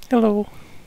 Hello.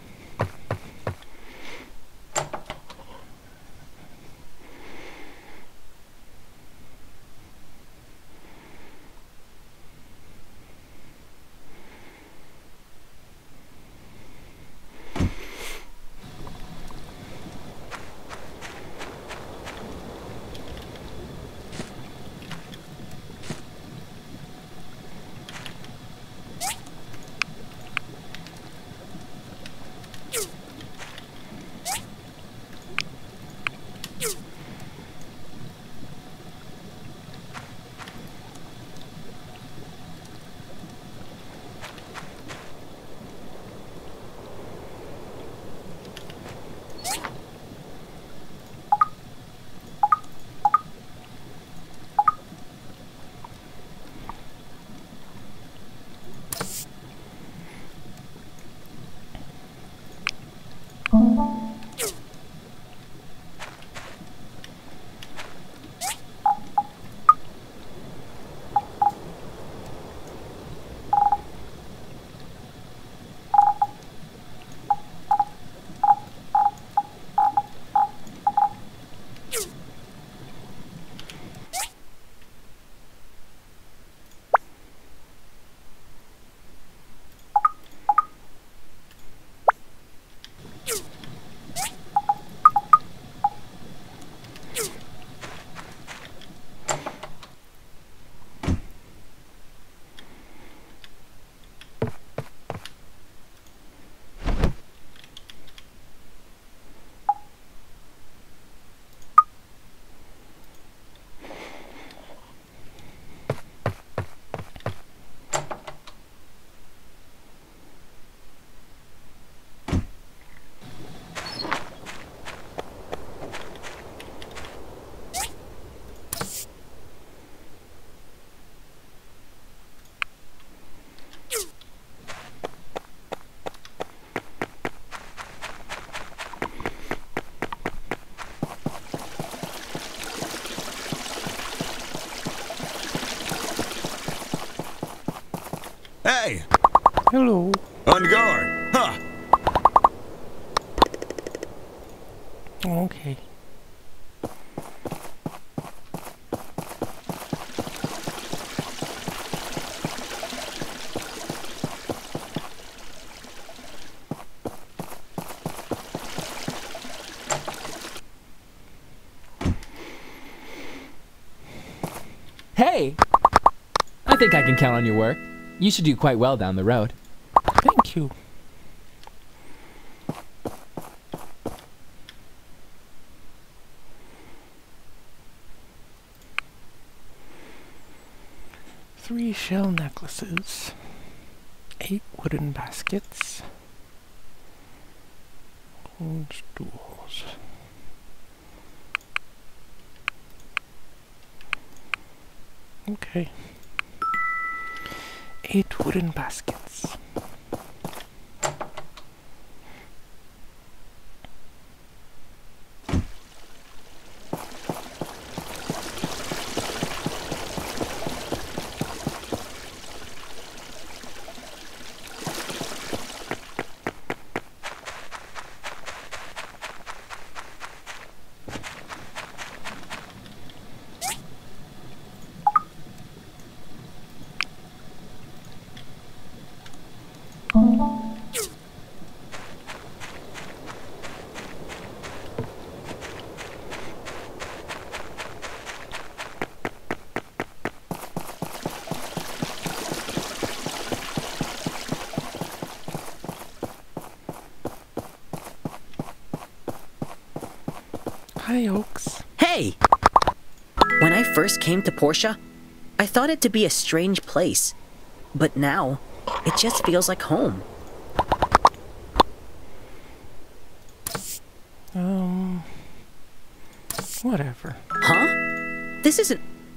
Hey! Hello. On guard! Huh! Okay. Hey! I think I can count on your work. You should do quite well down the road. Thank you. Three shell necklaces. 8 wooden baskets. Gold stools. Okay. 8 wooden baskets. Hi, Oaks. Hey! When I first came to Portia, I thought it to be a strange place. But now, it just feels like home. Whatever. Huh? This isn't...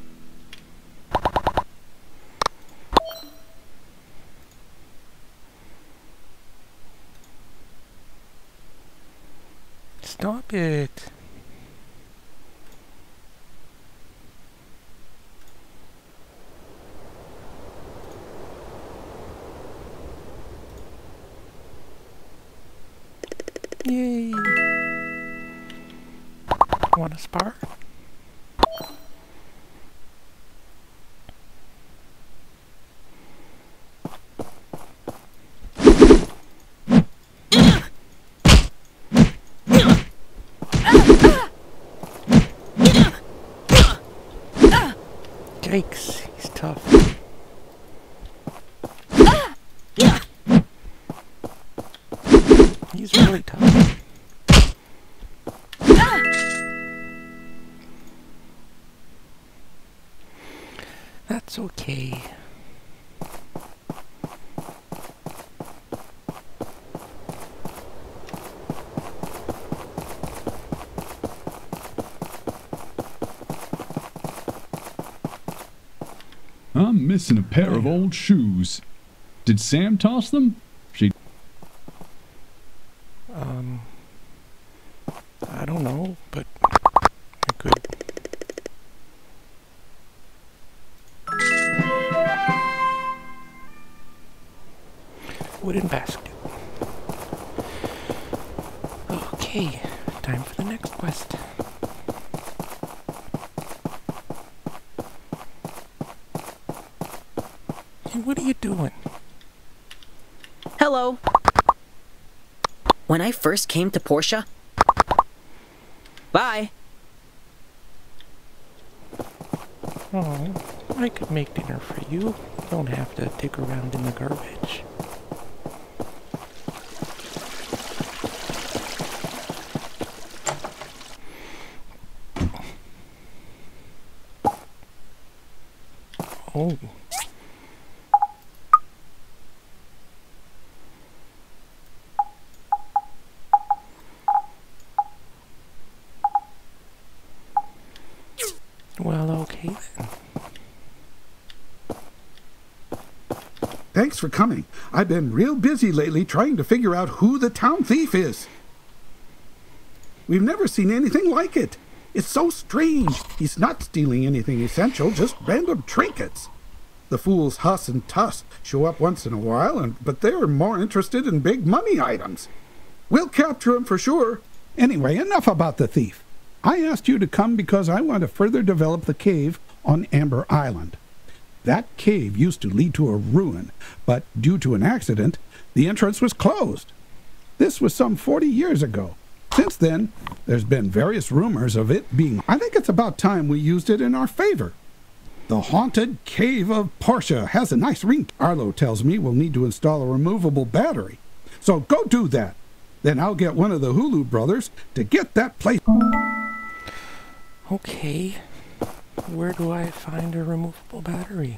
Stop it. Yay! Want to spar? Yikes, he's tough. He's really tough. That's okay. I'm missing a pair of old shoes. Did Sam toss them? I don't know, but I could. Wooden basket. Okay, time for the next quest. Hey, what are you doing? Hello. When I first came to Portia... Bye. Oh, I could make dinner for you. You don't have to dig around in the garbage. Oh. Well, okay then. Thanks for coming. I've been real busy lately trying to figure out who the town thief is. We've never seen anything like it. It's so strange. He's not stealing anything essential, just random trinkets. The fools Huss and Tuss show up once in a while, but they're more interested in big money items. We'll capture him for sure. Anyway, enough about the thief. I asked you to come because I want to further develop the cave on Amber Island. That cave used to lead to a ruin, but due to an accident, the entrance was closed. This was some 40 years ago. Since then, there's been various rumors of it being... I think it's about time we used it in our favor. The Haunted Cave of Portia has a nice ring. Arlo tells me we'll need to install a removable battery. So go do that. Then I'll get one of the Hulu brothers to get that place... Okay, where do I find a removable battery?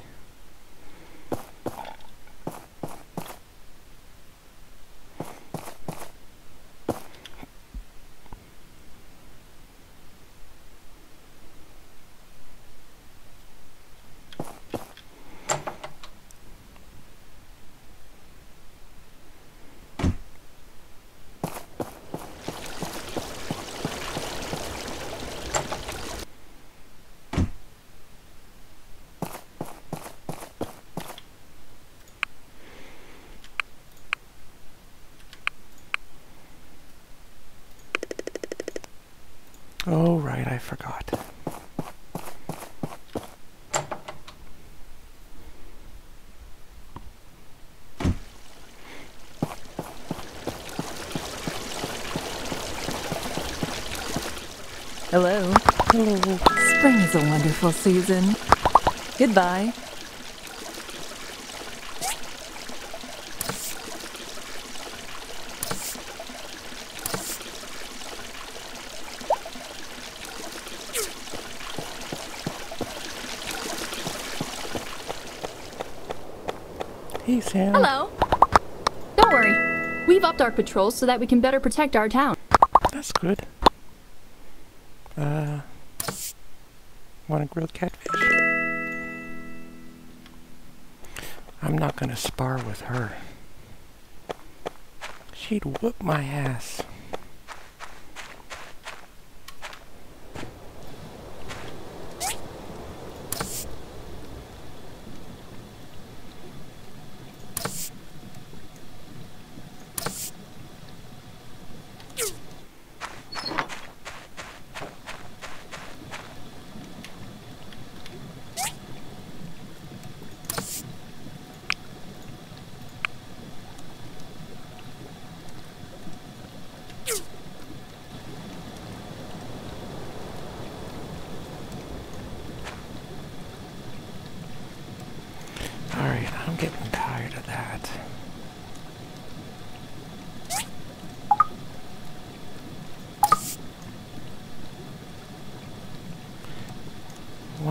Oh, right, I forgot. Hello. Hello. Spring is a wonderful season. Goodbye. Hey, Sam. Hello. Don't worry. We've upped our patrols so that we can better protect our town. That's good. Want a grilled catfish? I'm not gonna spar with her. She'd whoop my ass.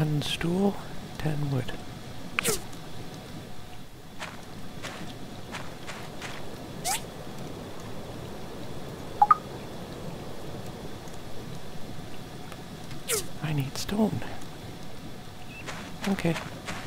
1 stool, 10 wood. I need stone. Okay.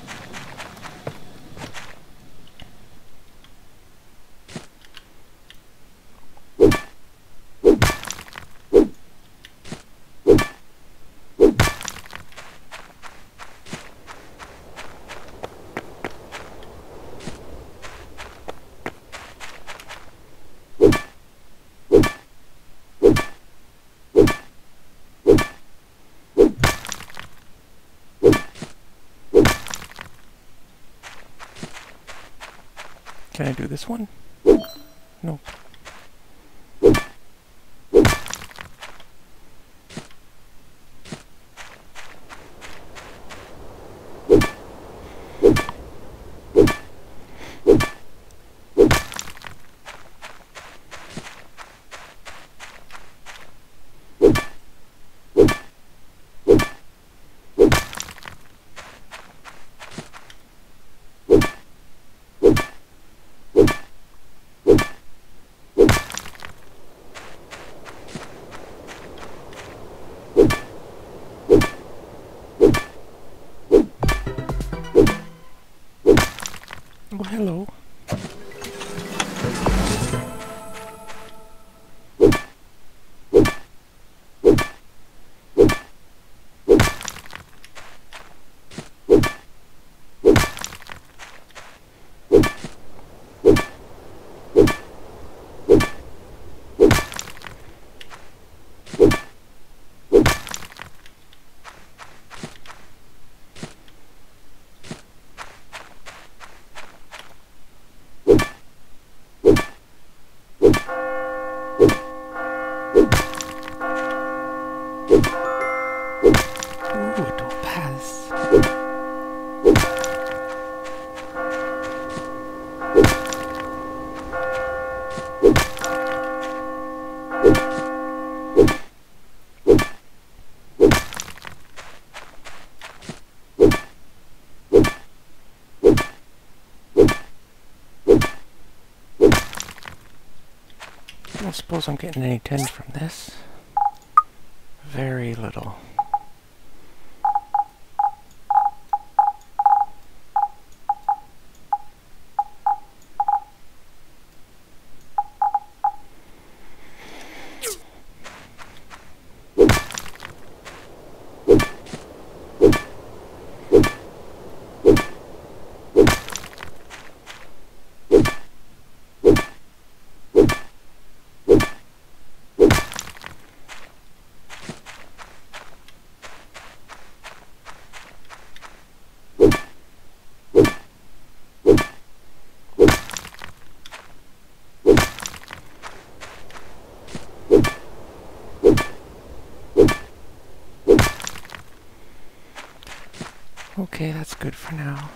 Can I do this one? No. Oh, hello. Ooh, topaz. I don't suppose I'm getting any tins from this. Very little. Okay, that's good for now.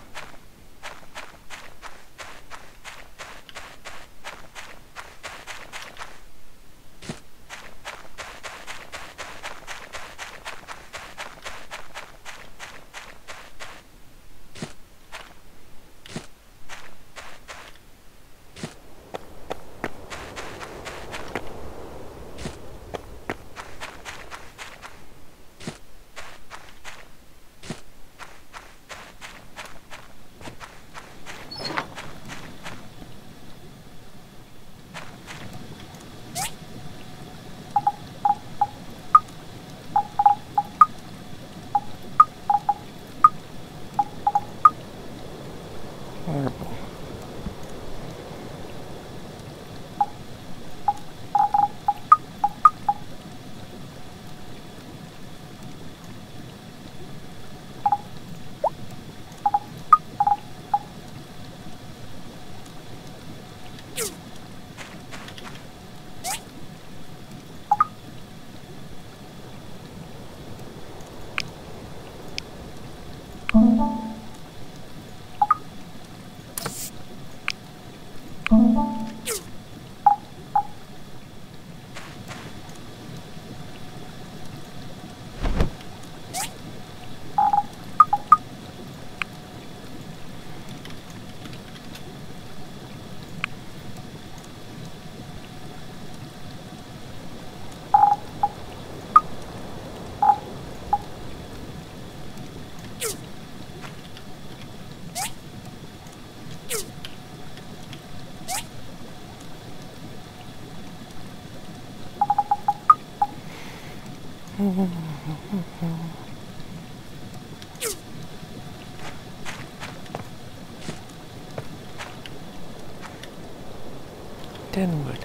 Denwood.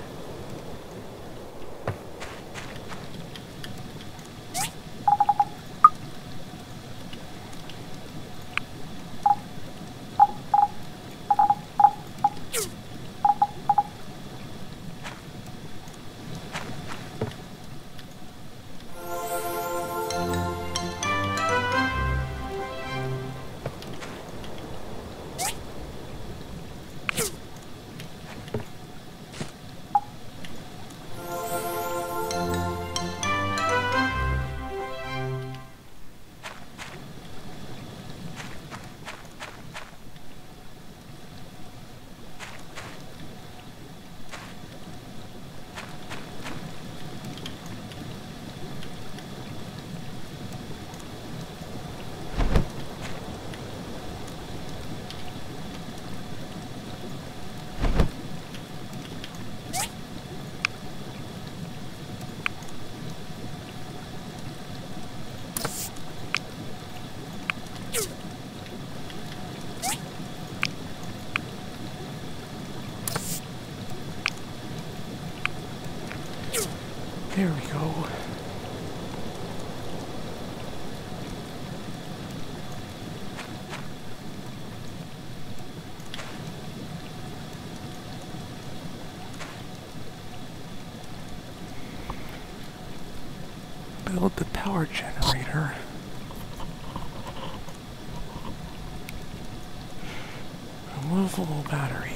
There we go. Build the power generator. Removable battery.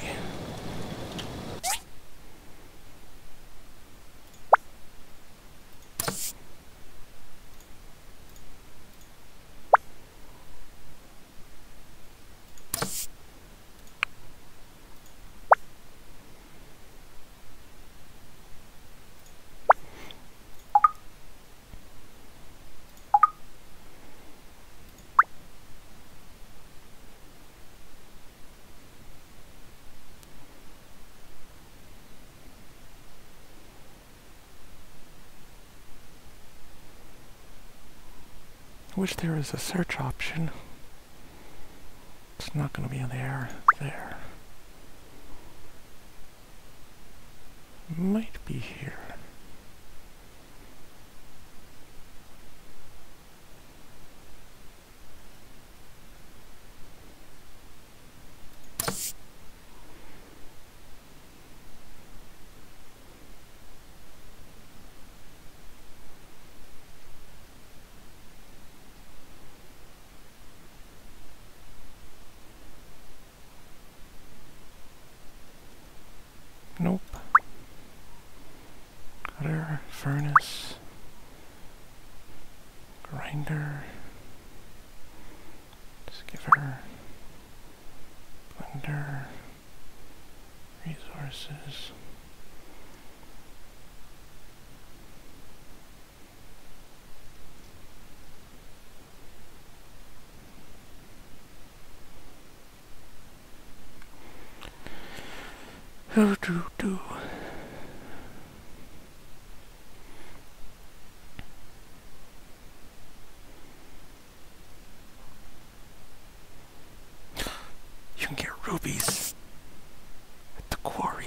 I wish there was a search option. It's not going to be there. There. Might be here. Nope. Cutter, furnace, grinder, skipper, blender, resources. Do. You can get rubies at the quarry.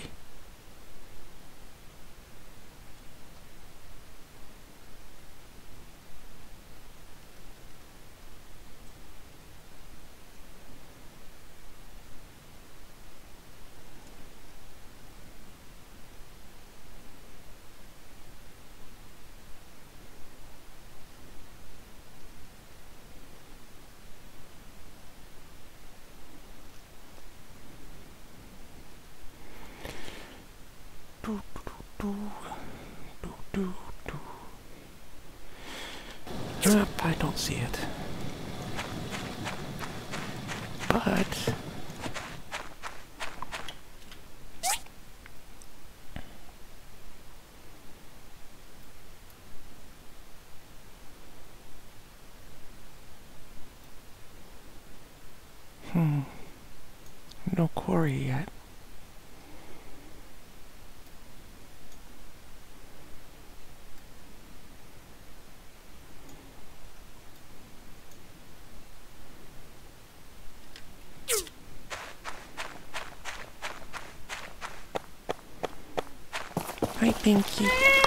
Yep, I don't see it. But no quarry yet. Hi, Pinky.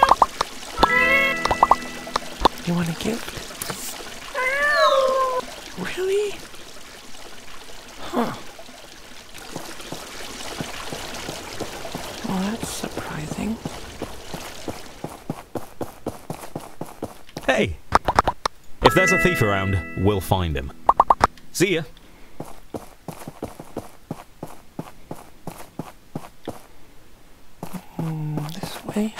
You want a gift? Really? Huh. Well, that's surprising. Hey! If there's a thief around, we'll find him. See ya! This way?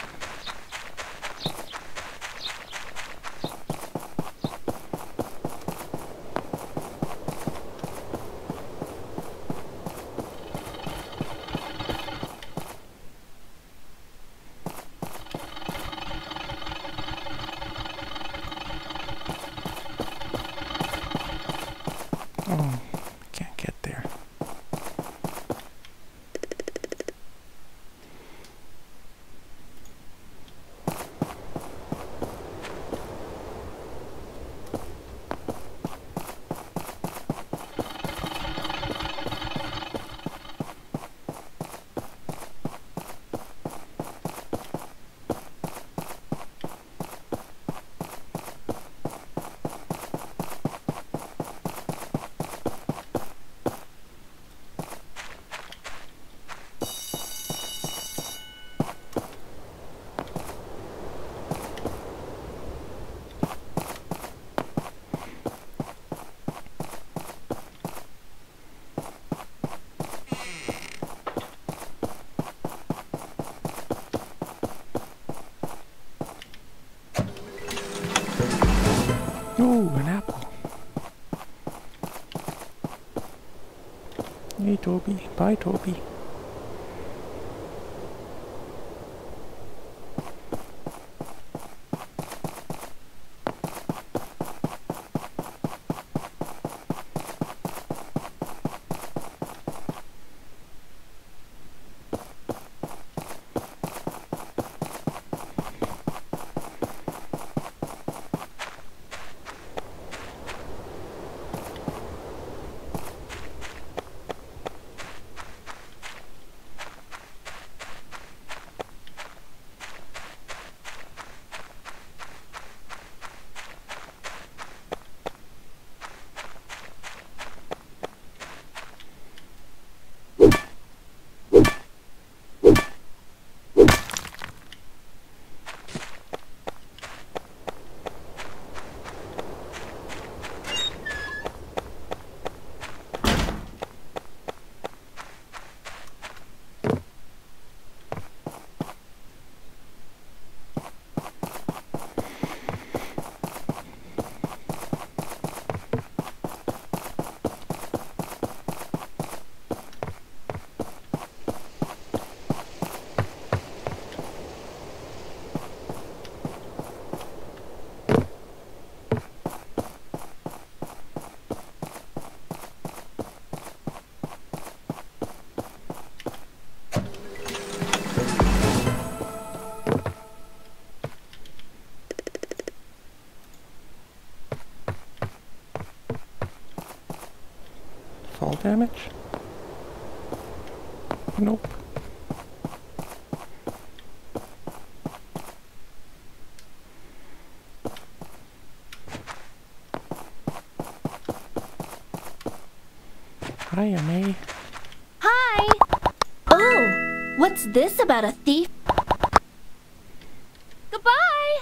Oh, can't get there. Ooh, an apple. Hey, Toby. Bye, Toby. Fall damage? Nope. Hi, May. Hi! Oh, what's this about a thief? Goodbye!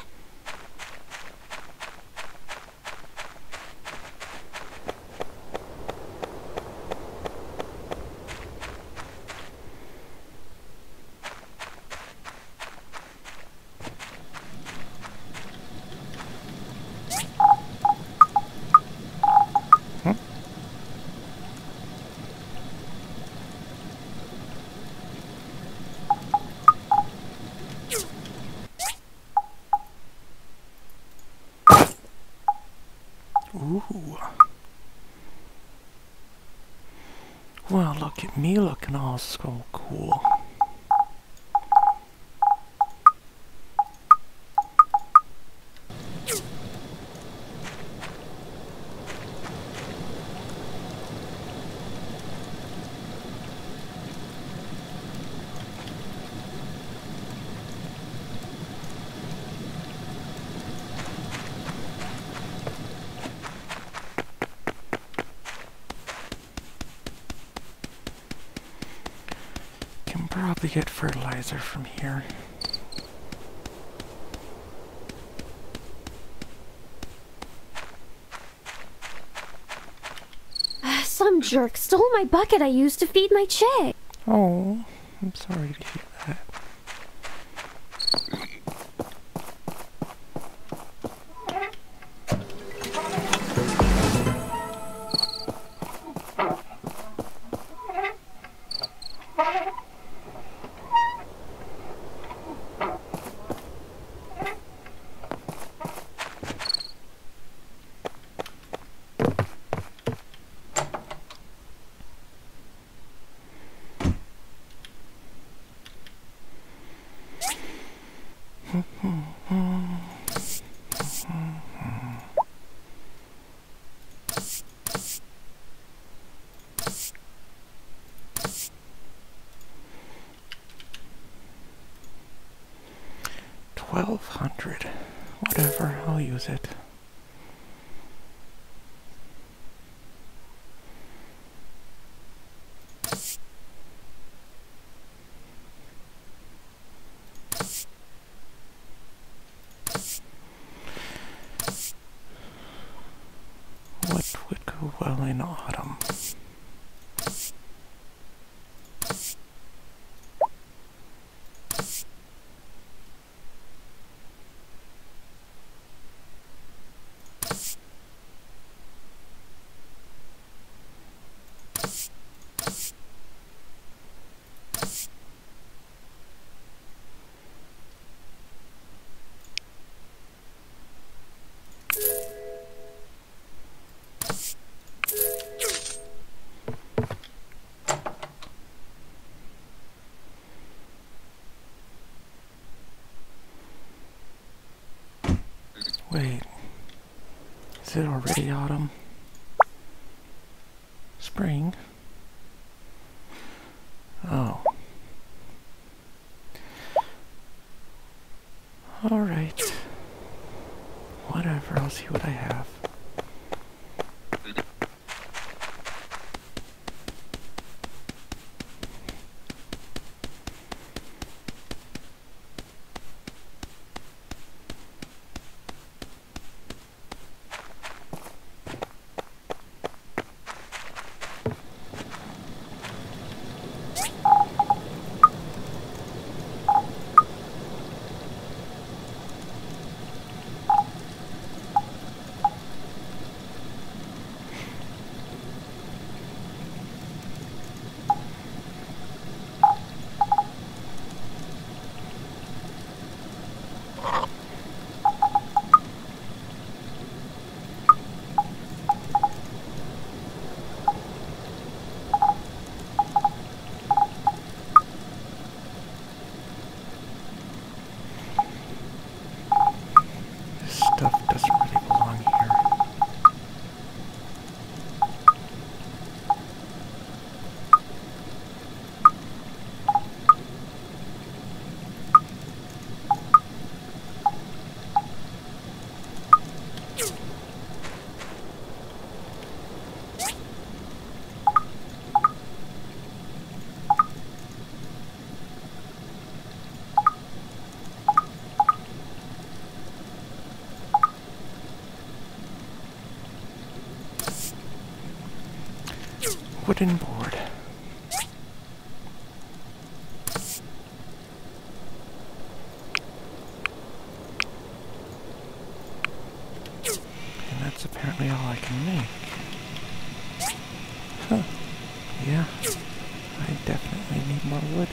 Ooh. Well, look at me looking all so cool. probably get fertilizer from here. Some jerk stole my bucket I used to feed my chick. Oh, I'm sorry to hear that. $1,200. Whatever, I'll use it. What would go well in autumn? Wait, is it already autumn? Spring? Oh. Alright. Whatever, I'll see what I have. Stuff doesn't really belong here. Wooden board. And that's apparently all I can make. Huh. Yeah, I definitely need more wood.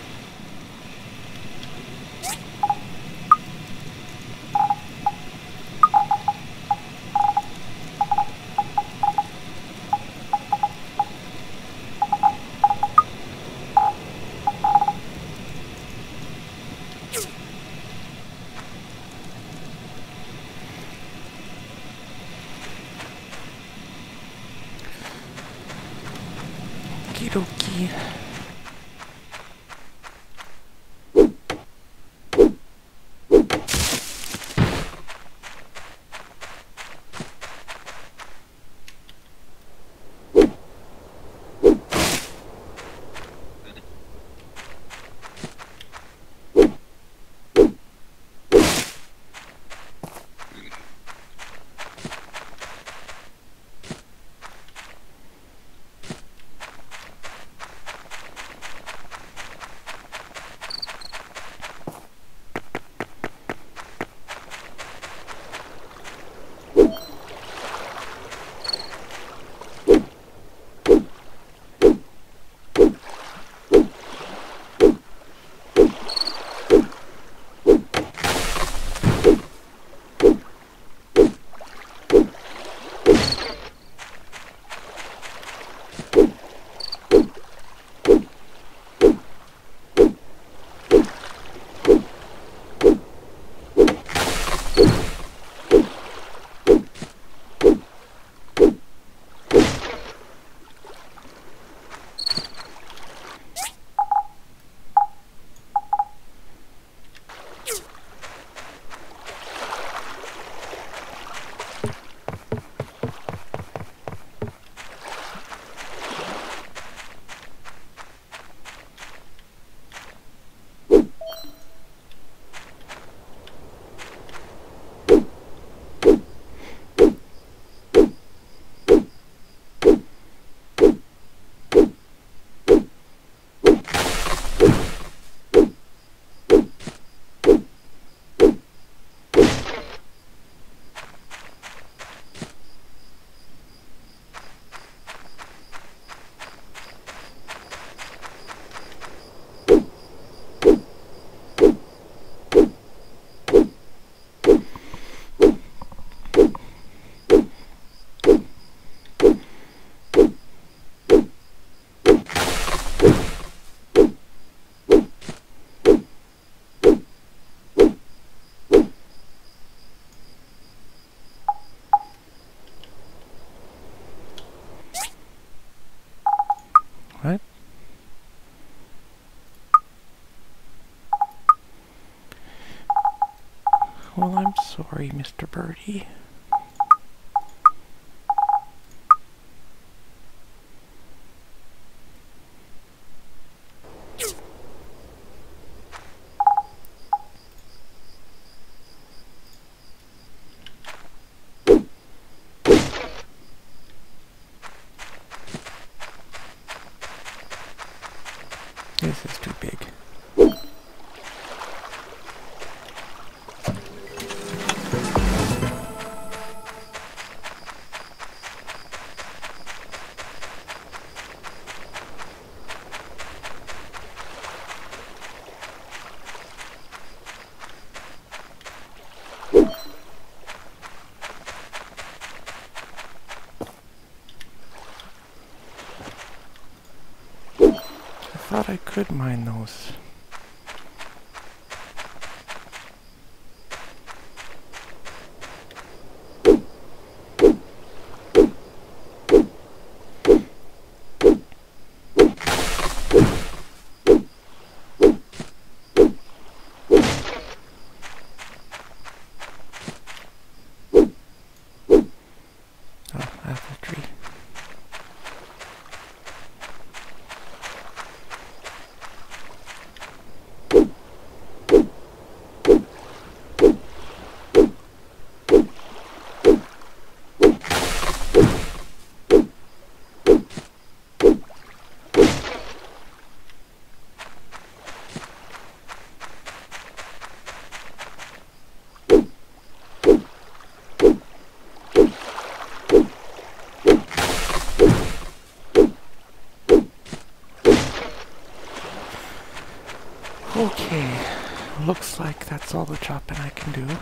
Okie dokie. I'm sorry, Mr. Birdie. This is too big. I thought I could mine those. Oh, apple tree. Okay, looks like that's all the chopping I can do.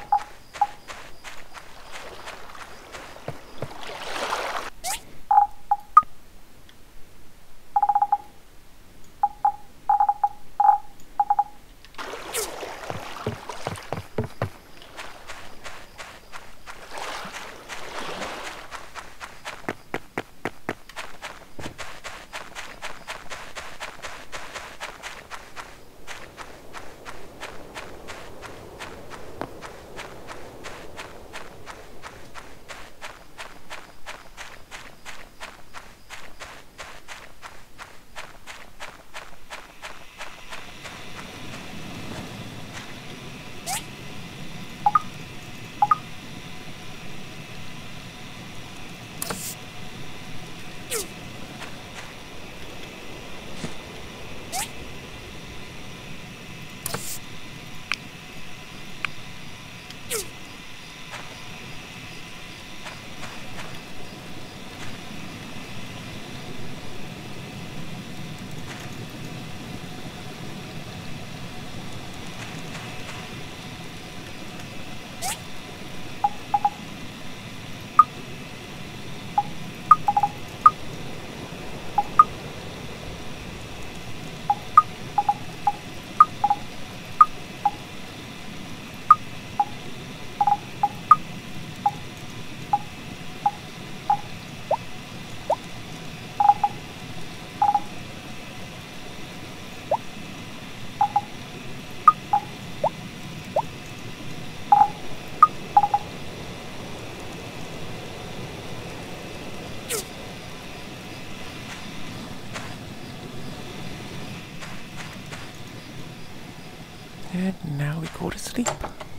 And now we go to sleep.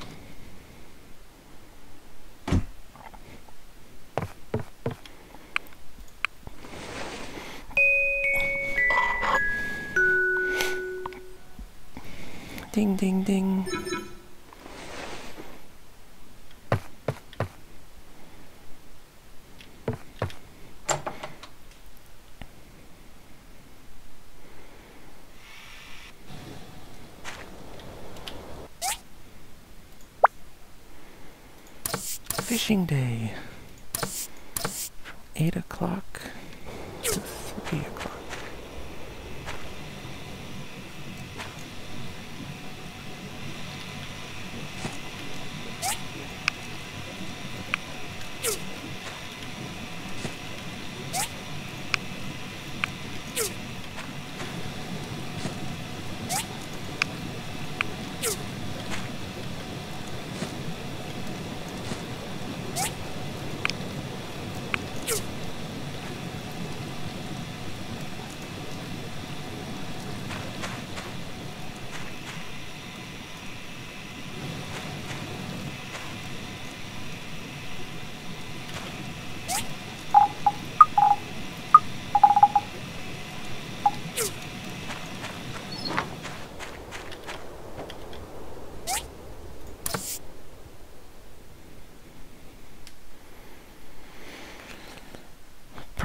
Ding, ding, ding. Fishing day from 8 o'clock to 3 o'clock.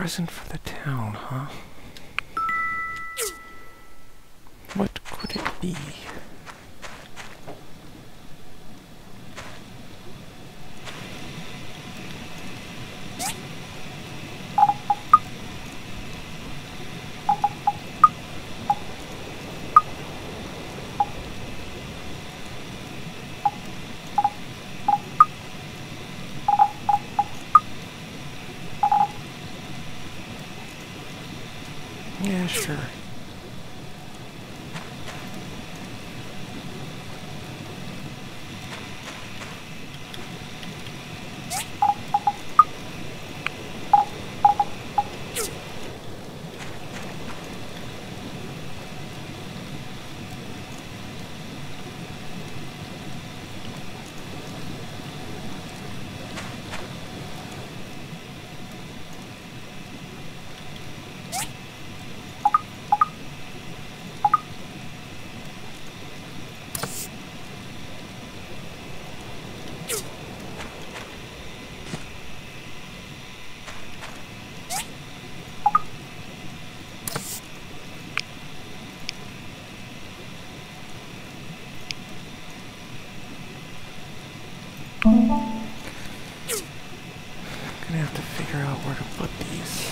present for the town, huh? What could it be? Yeah, sure. Gonna have to figure out where to put these.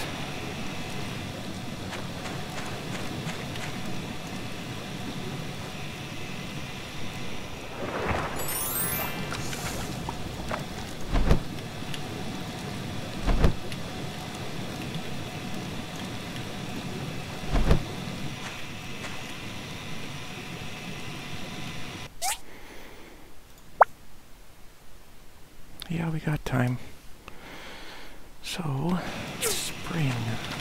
Yeah, we got time. So, spring.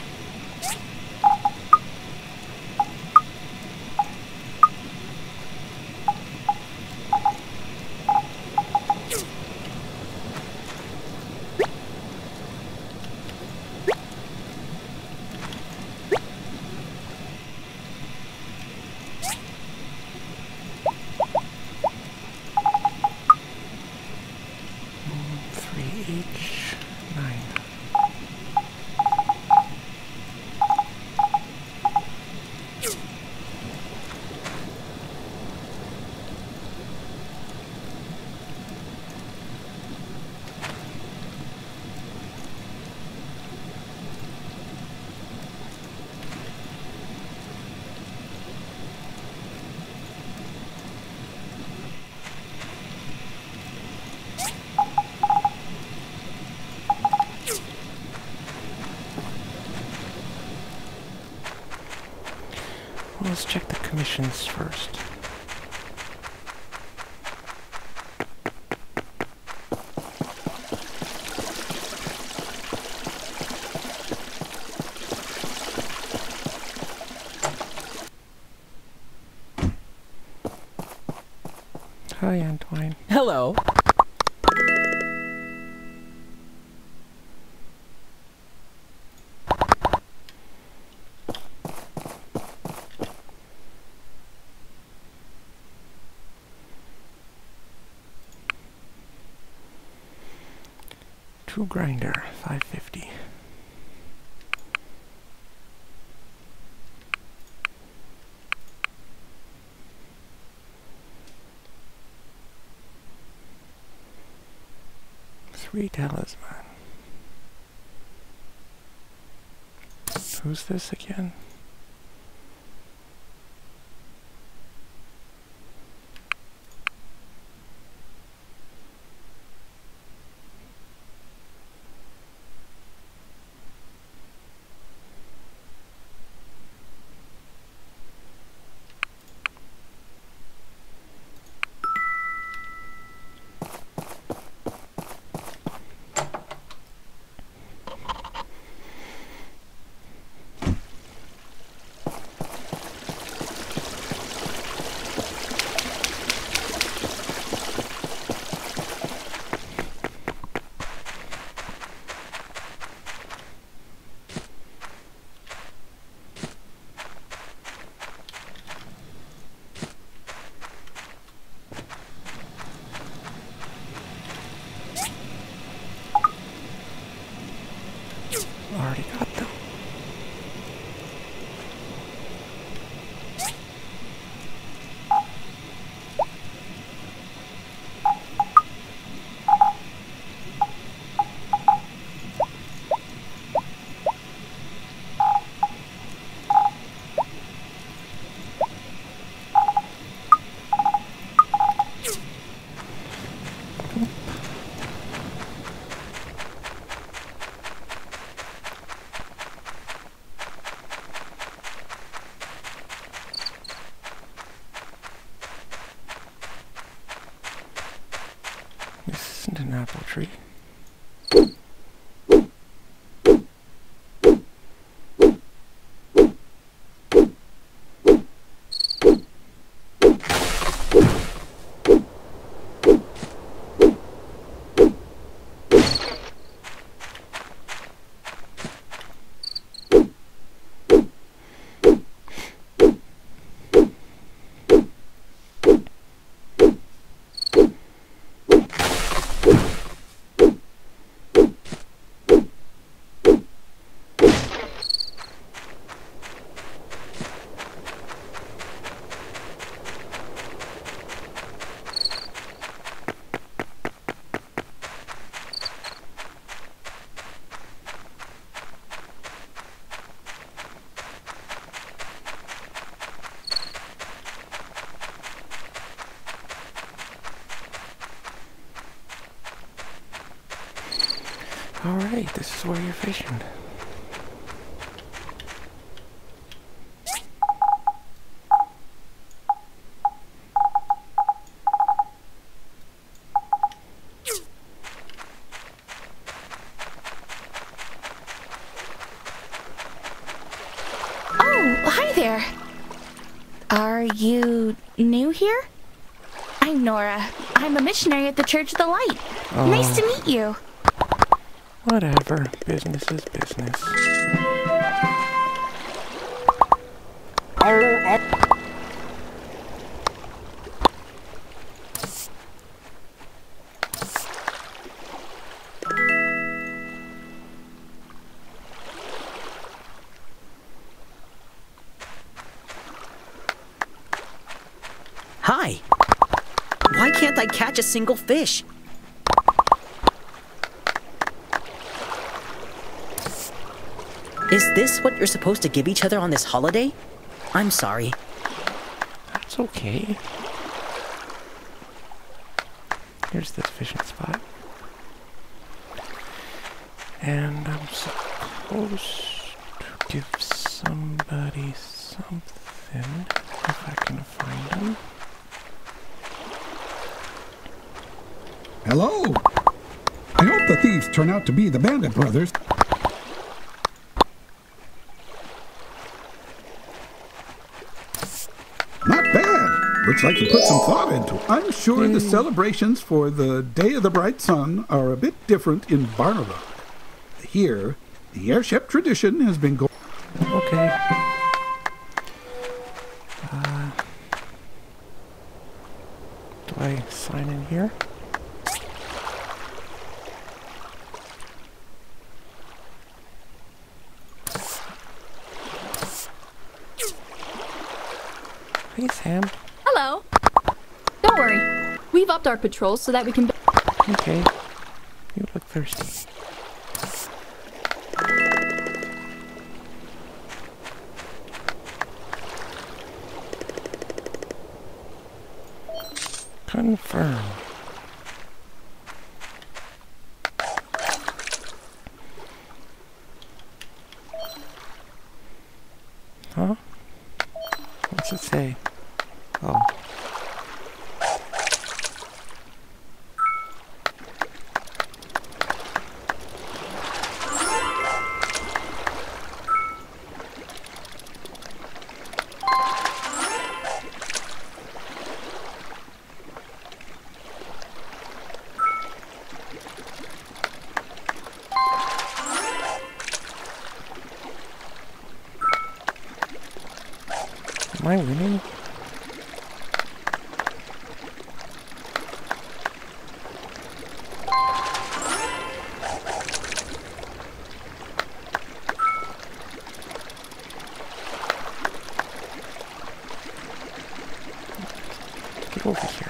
Well, let's check the commissions first. Hi, Antoine. Hello. True grinder, 550. Three talisman. Who's this again? This isn't an apple tree. Alright, this is where you're fishing. Oh, hi there. Are you new here? I'm Nora. I'm a missionary at the Church of the Light. Nice to meet you. Whatever. Business is business. Hi. Why can't I catch a single fish? Is this what you're supposed to give each other on this holiday? I'm sorry. That's okay. Here's this fishing spot. And I'm supposed to give somebody something if I can find them. Hello. I hope the thieves turn out to be the Bandit brothers. Not bad. Looks like you put some thought into it. I'm sure the celebrations for the Day of the Bright Sun are a bit different in Barnarock. Here, the airship tradition has been going. Okay. Do I sign in here? Hey, Sam. Hello. Don't worry. We've upped our patrols so that we can... Okay. You look thirsty. Confirm. Huh? What's it say? Oh. Am I winning? Get over here.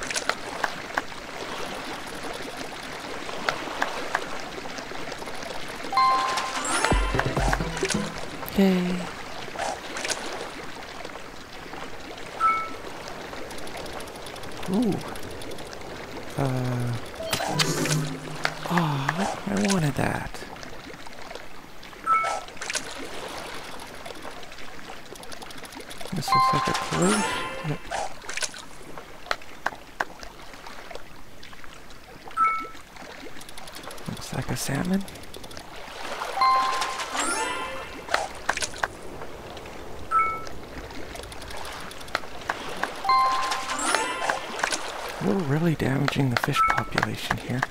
Yay. Ooh. Oh, I wanted that. This looks like a clue. Yep. Looks like a salmon. We're really damaging the fish population here.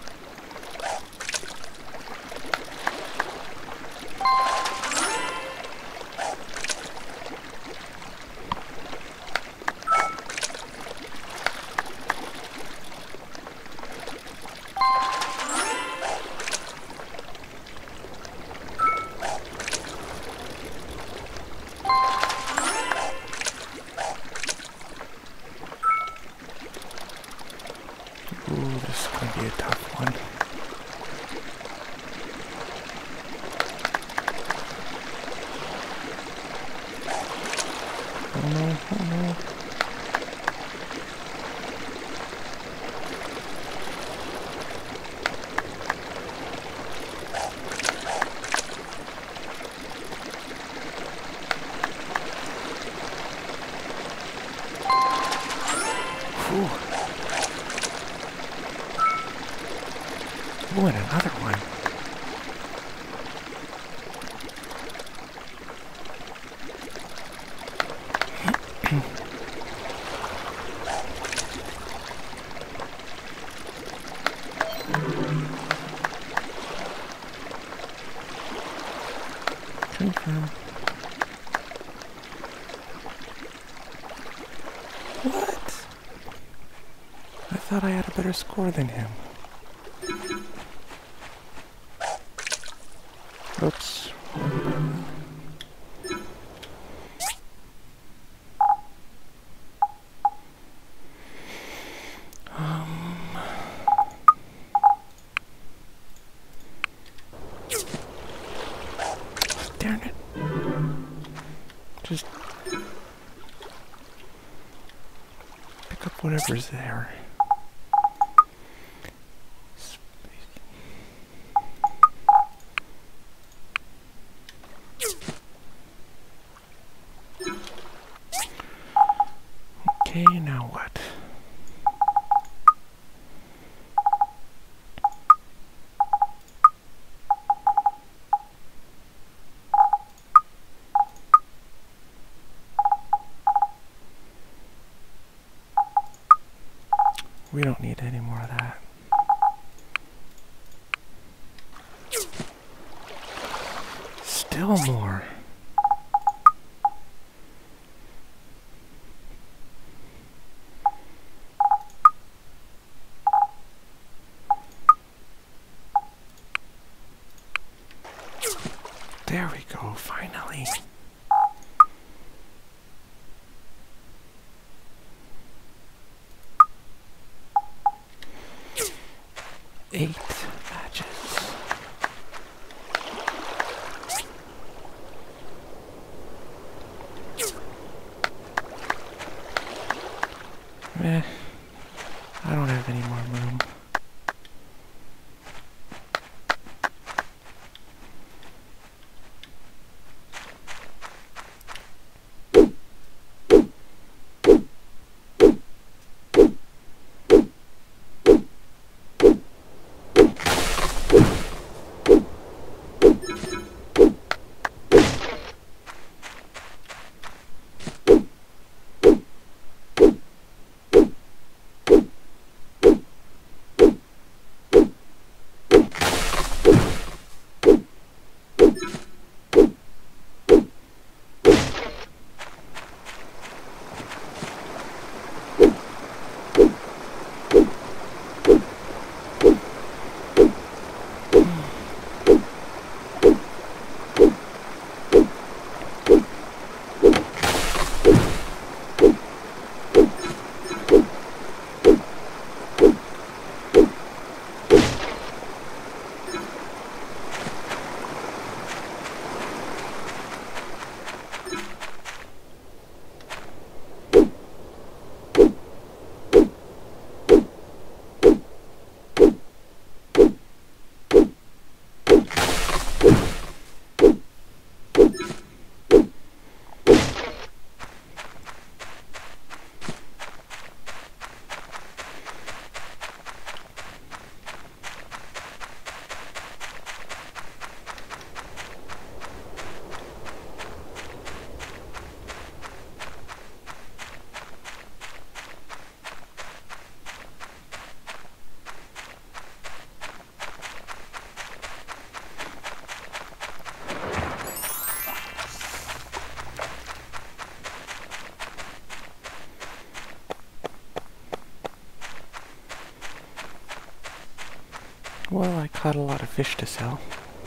Ooh, this is going to be a tough one. Oh no, oh no. Ooh, and another one. Confirm. What? I thought I had a better score than him. Oops. Darn it. Just pick up whatever's there. Okay, now what? We don't need any more of that. Still more. There we go, finally. Eight matches. Meh. I don't have any more room. Well, I caught a lot of fish to sell.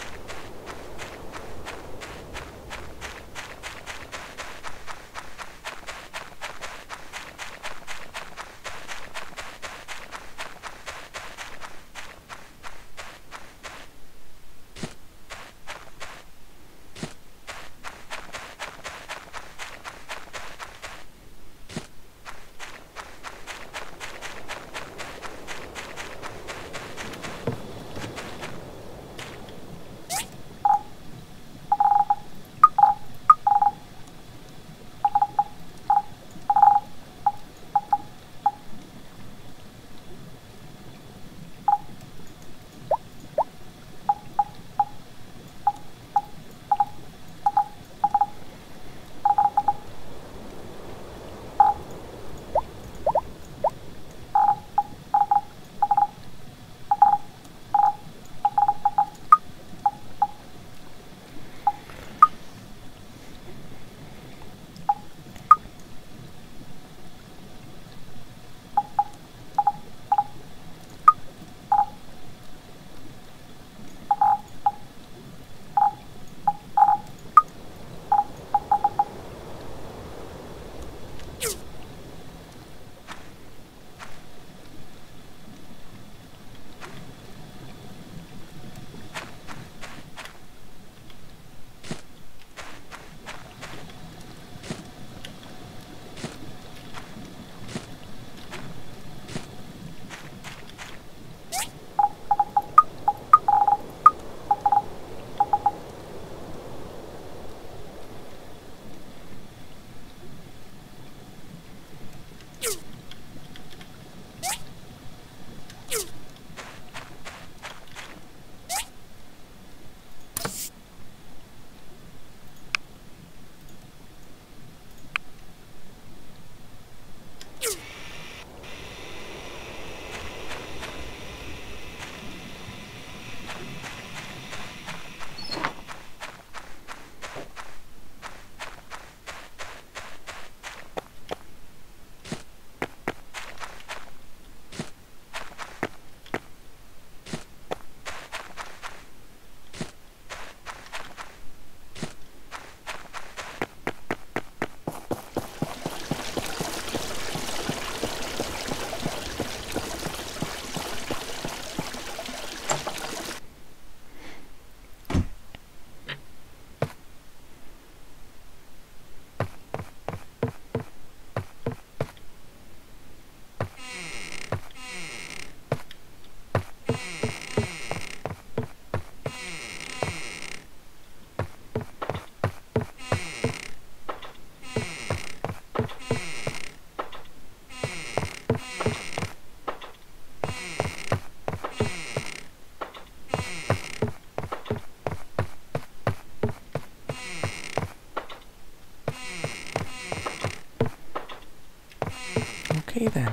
Okay then.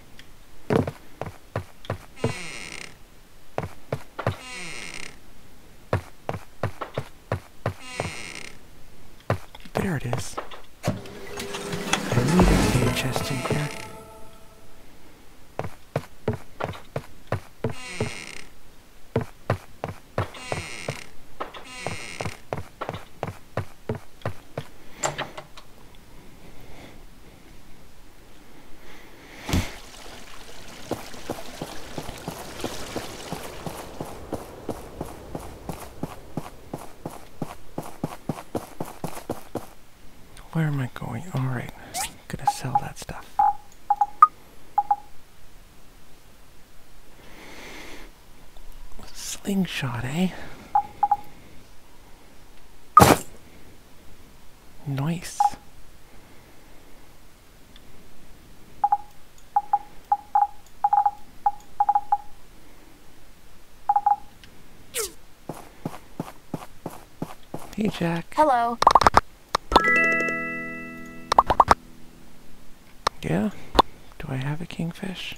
There it is. I knew there'd be a chest in here. Where am I going? Alright, gonna sell that stuff. Slingshot, eh? Nice. Hey, Jack. Hello. Yeah? Do I have a kingfish?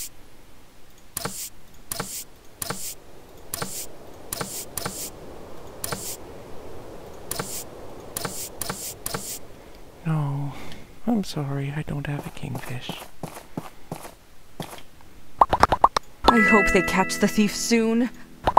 No, I'm sorry, I don't have a kingfish. I hope they catch the thief soon.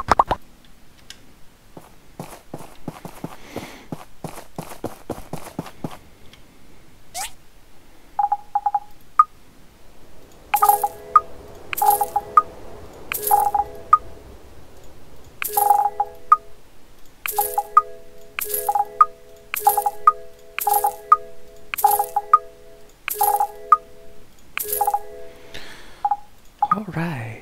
All right.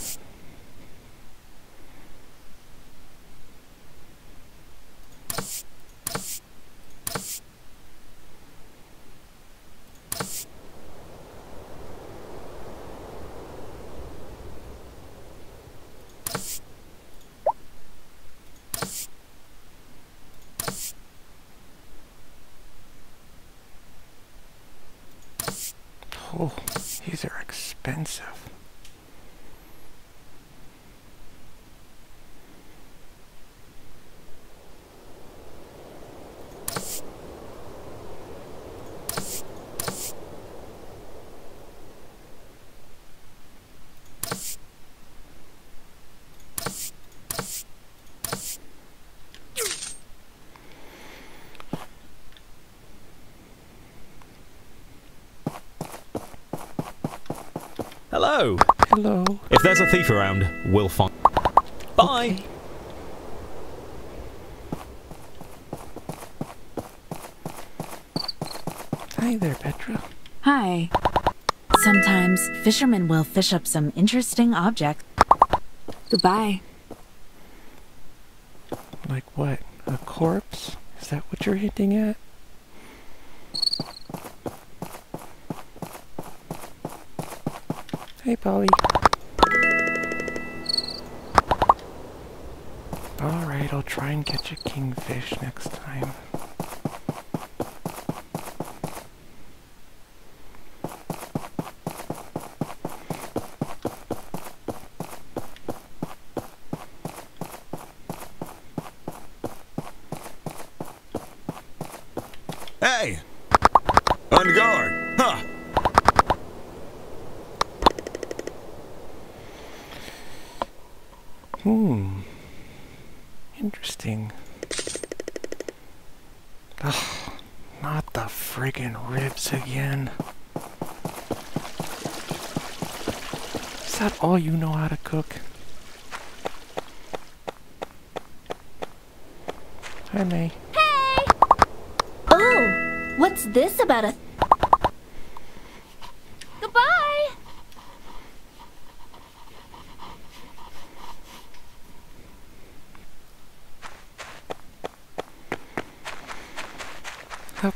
Oh, these are expensive. Hello. Hello. If there's a thief around, we'll find. Bye. Okay. Hi there, Petra. Hi. Sometimes fishermen will fish up some interesting objects. Goodbye. Like what? A corpse? Is that what you're hinting at? Hey, Polly. Alright, I'll try and catch a kingfish next time. Hey! On guard! Huh! Interesting. Ugh, not the friggin' ribs again. Is that all you know how to cook? Hi, May. Hey! Oh, what's this about a... Goodbye! Up.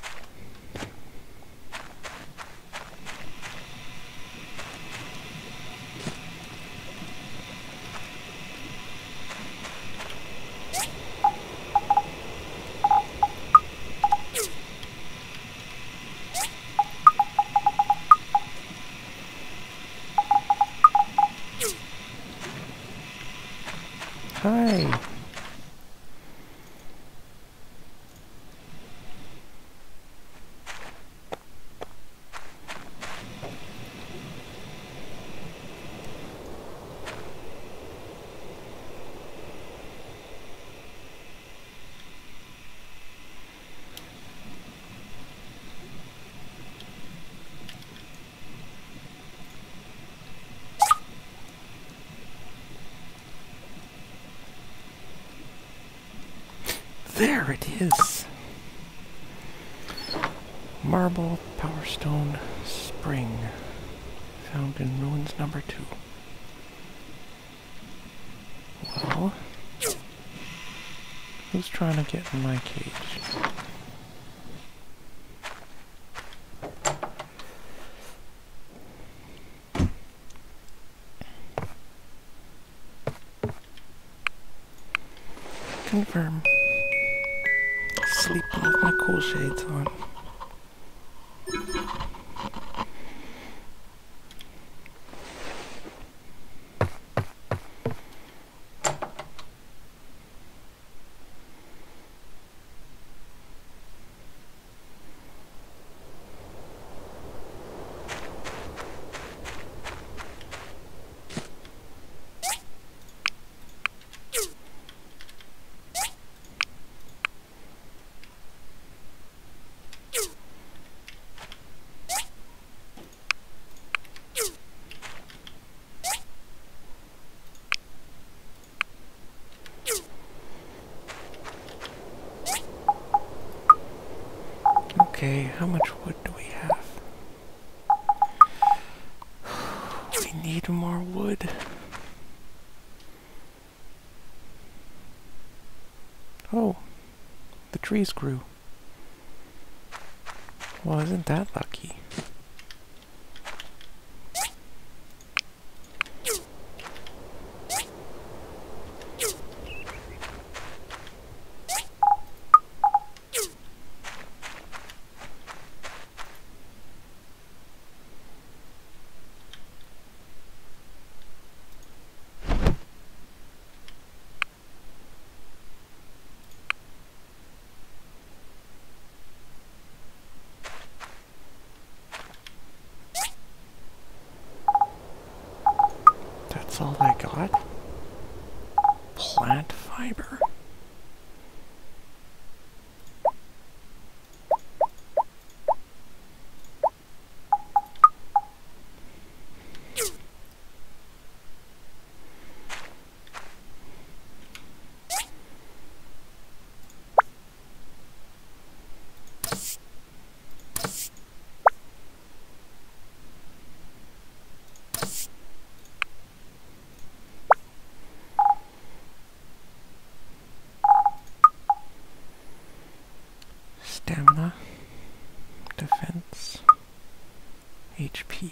Hi. There it is. Marble Power Stone Spring, found in ruins number 2. Well, who's trying to get in my cage? Confirm. Sleeping with my cool shades on. Okay, how much wood do we have? We need more wood. Oh, the trees grew. Well, isn't that lucky? That's all I got? Plant fiber? Stamina, defense, HP,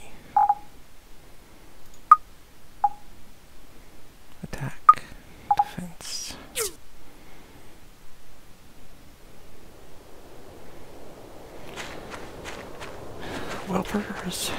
attack, defense. Whelpers.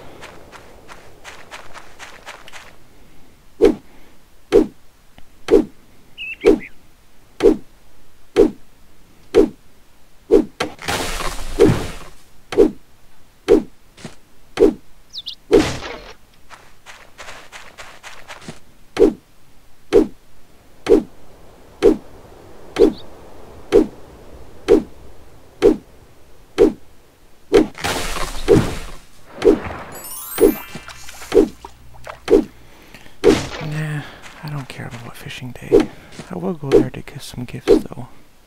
Nah, I don't care about fishing day. I will go there to get some gifts though.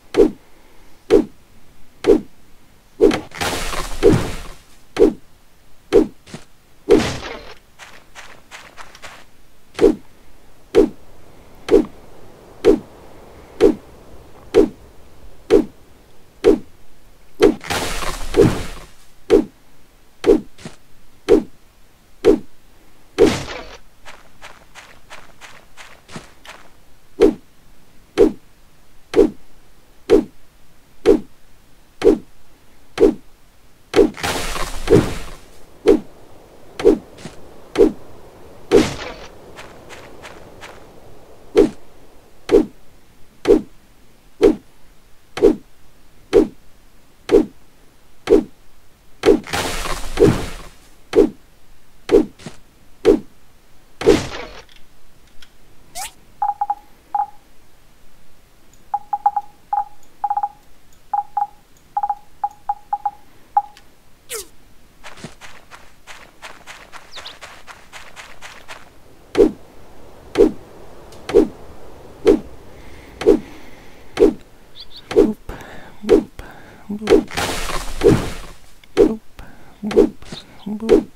Boop. Boop. Boop. Boop.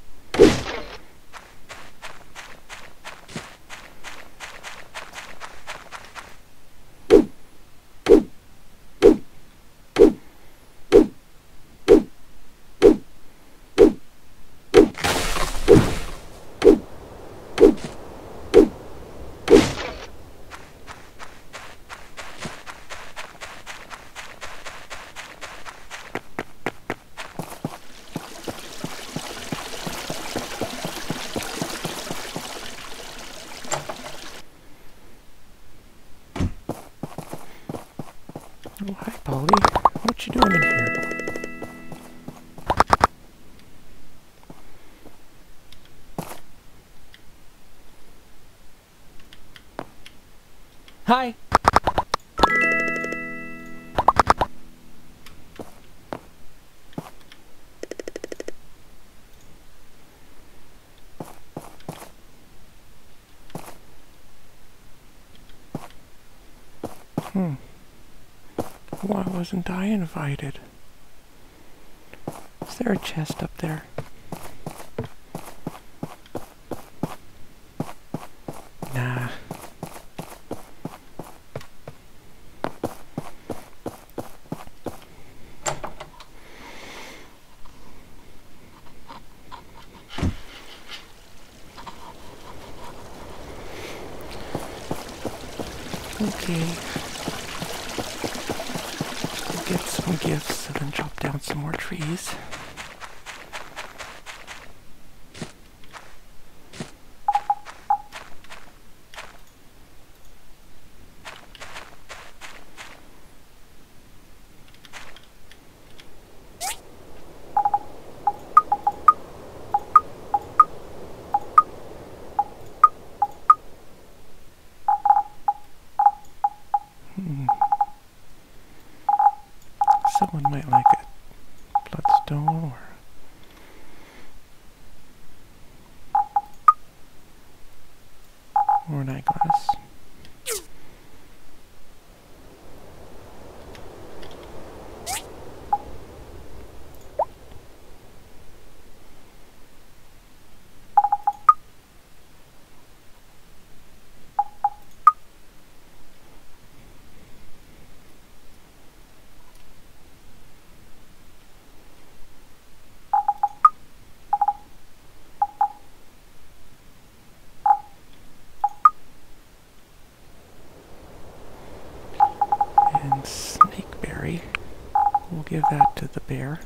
Oh, hi, Polly. What you doing in here? Hi. Why wasn't I invited? Is there a chest up there? Nah. Okay. We'll get some gifts and then chop down some more trees. Someone might like a bloodstone or an eyeglass. And snakeberry. We'll give that to the bear.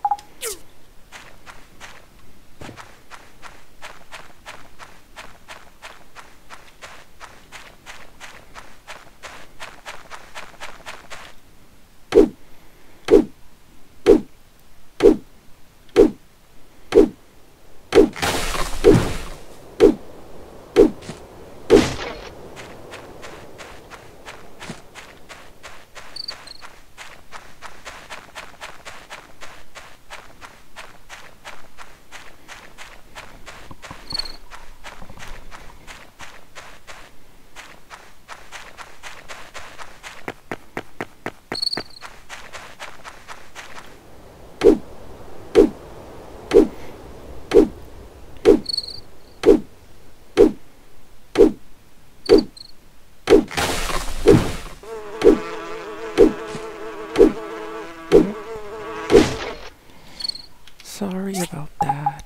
Sorry about that.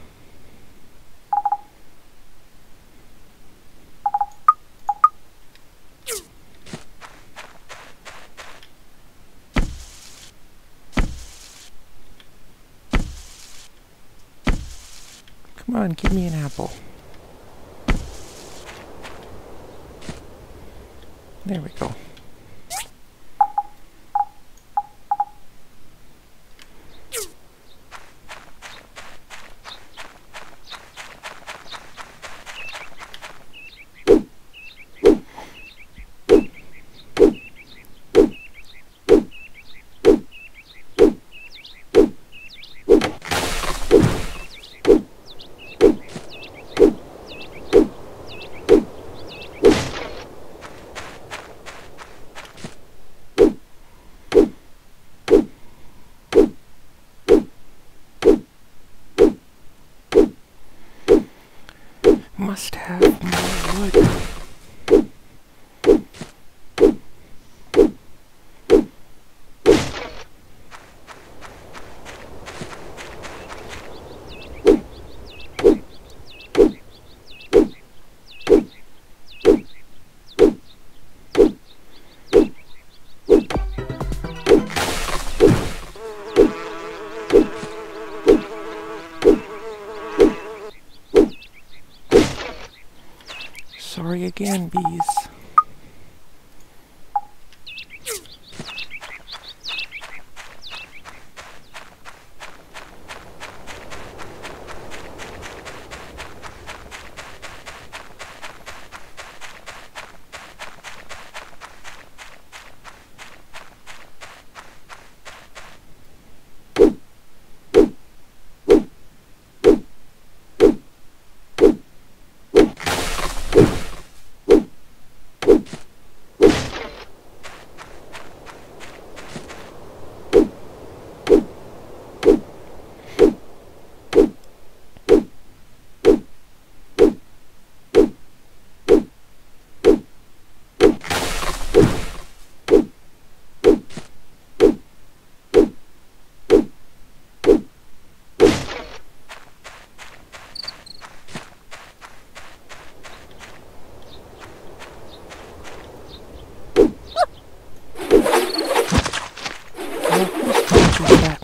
Come on, give me an apple. There we go. Must have more wood. Sorry again, bees.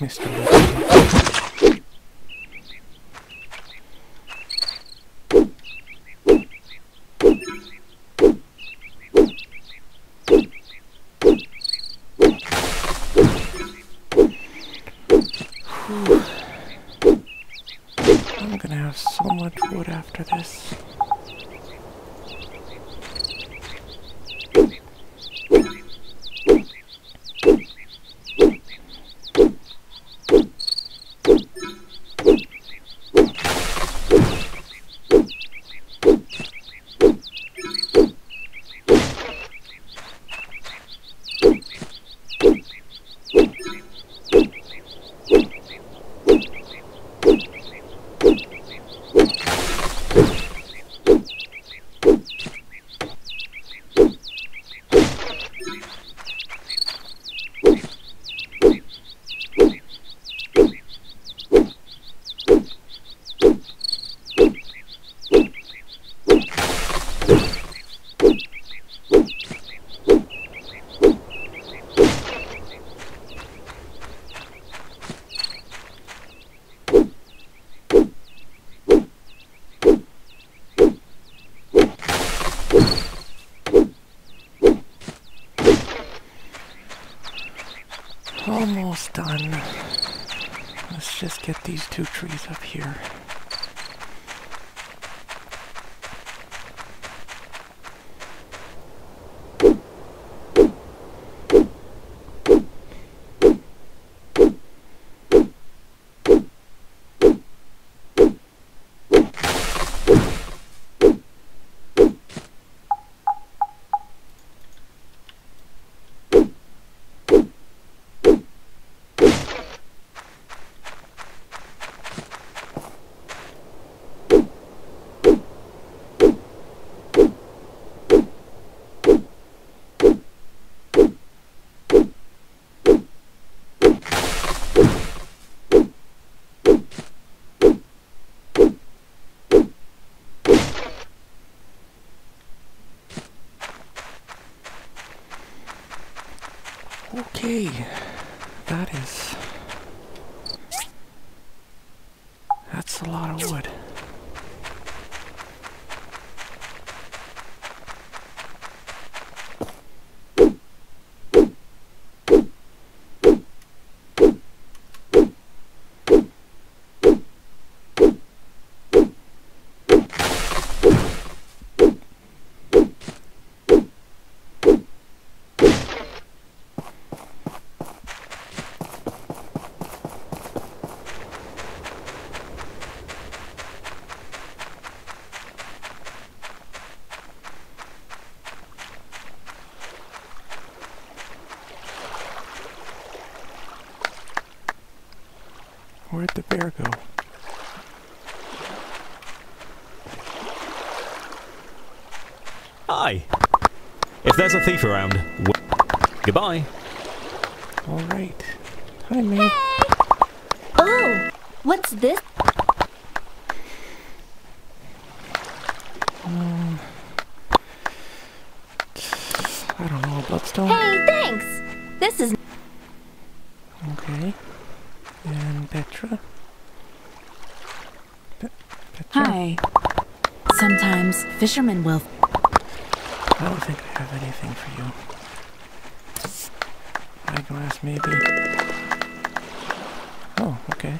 Mr. Woodson. I'm gonna have so much wood after this. Almost done. Let's just get these 2 trees up here. Okay, that's a lot of wood. Where'd the bear go? Hi. If there's a thief around, goodbye. All right. Hi, May. Oh, what's this? I don't know, bloodstone. Hey, thanks. This is okay. And Petra. Petra. Hi. Sometimes fishermen will. I don't think I have anything for you. Eyeglass, maybe. Oh, okay.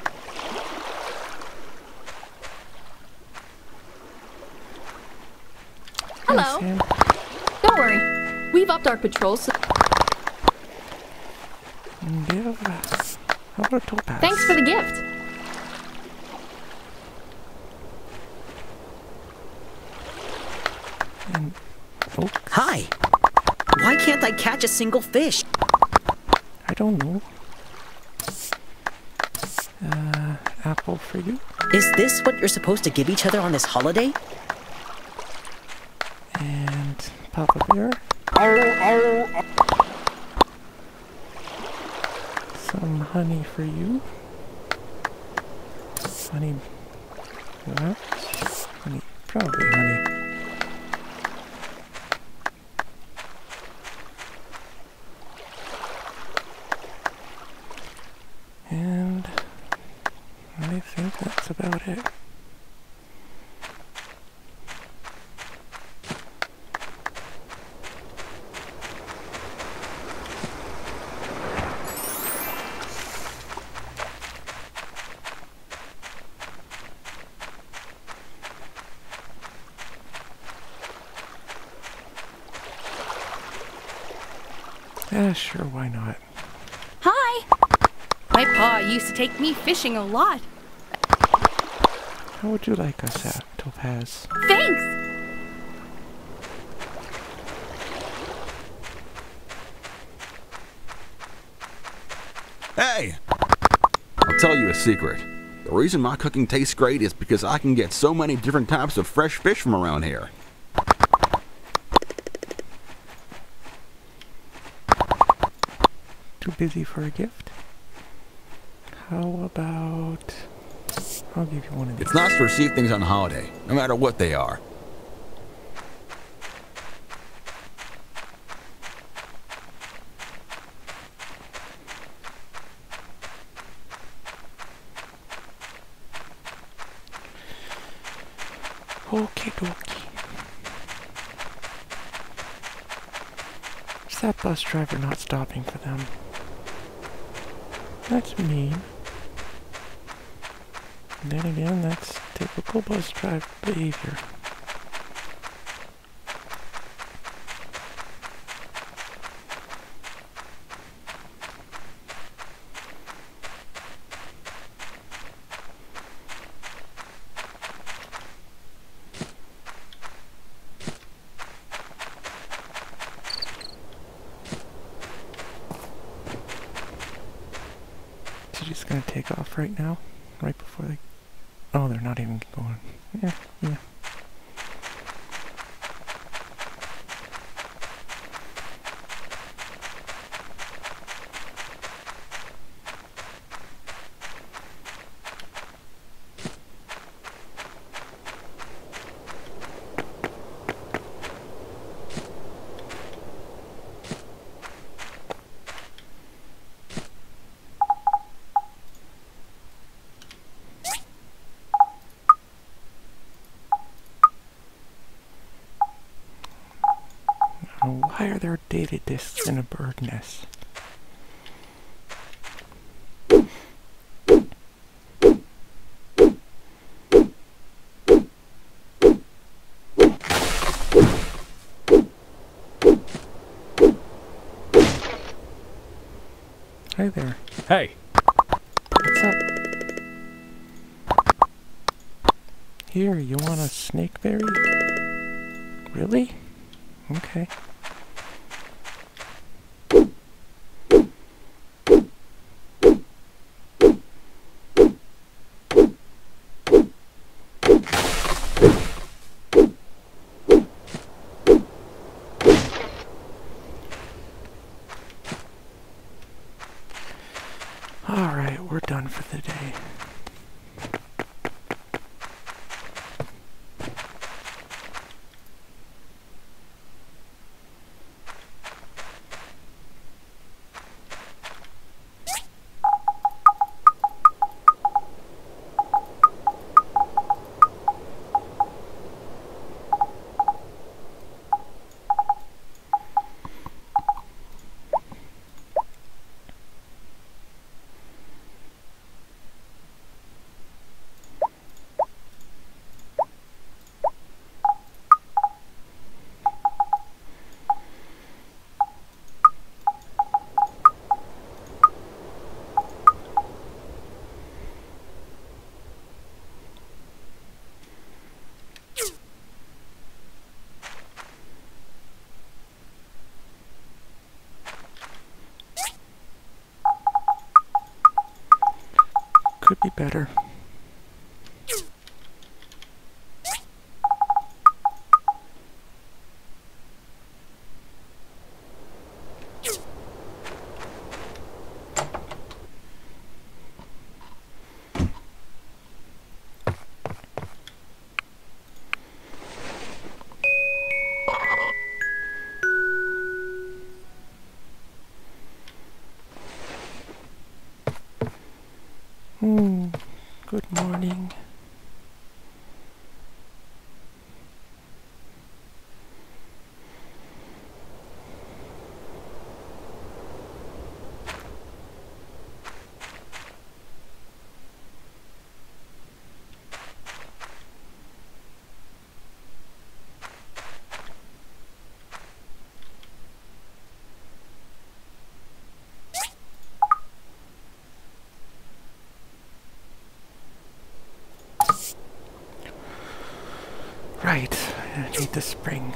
Hello. Sam. Don't worry. We've upped our patrols. So Give. How about a topaz? thanks for the gift. And, oh, Hi. Why can't I catch a single fish? I don't know. Apple for you. Is this what you're supposed to give each other on this holiday? And Papa Bear. Some honey for you. Honey. What? Honey. Probably honey. And it. Yeah, sure, why not? Hi! My pa used to take me fishing a lot. How would you like us at, Topaz? Thanks! Hey! I'll tell you a secret. The reason my cooking tastes great is because I can get so many different types of fresh fish from around here. Too busy for a gift? How about... I'll give you one of these. It's nice to receive things on holiday, no matter what they are. Okie dokie. Is that bus driver not stopping for them? That's mean. And then again, that's typical bus driver behavior. Is he just gonna take off right now? Right before they... Oh, they're not even going. Yeah. Why are there data disks in a bird nest? Hi there. Hey. What's up? Here, you want a snakeberry? Really? Okay. Alright, we're done for the day. Could be better. Good morning. the spring.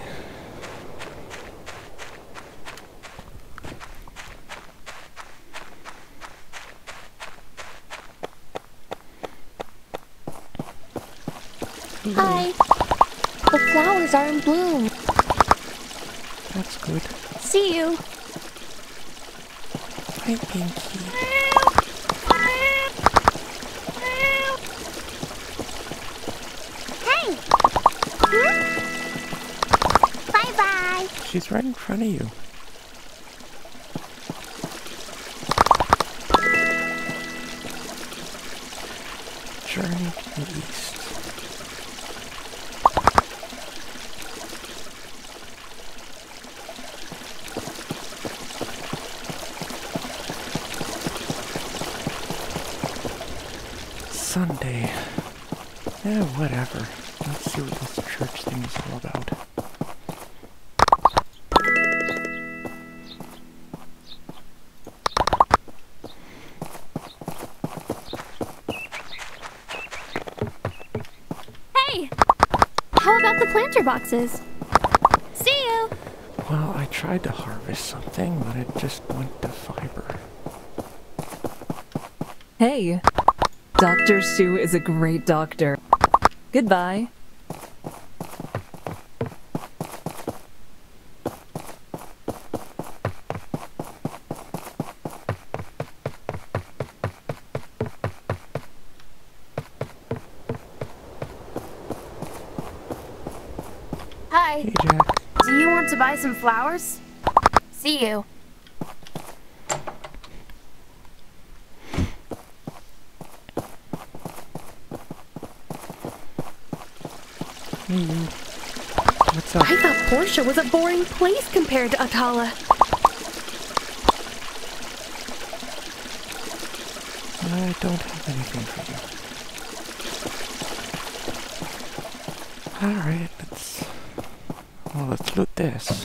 Hi. The flowers are in bloom. That's good. See you. Hi, Pinky. Hey. Bye-bye. She's right in front of you. Journey to the east. Sunday. Yeah, whatever. Let's see what this church thing is all about. Hey! How about the planter boxes? See you! Well, I tried to harvest something, but it just went to fiber. Hey, Dr. Shu is a great doctor. Goodbye. Hi. Hey, Jack. Do you want to buy some flowers? See you. What's up? I thought Portia was a boring place compared to Atala. I don't have anything for you. Alright, let's loot this.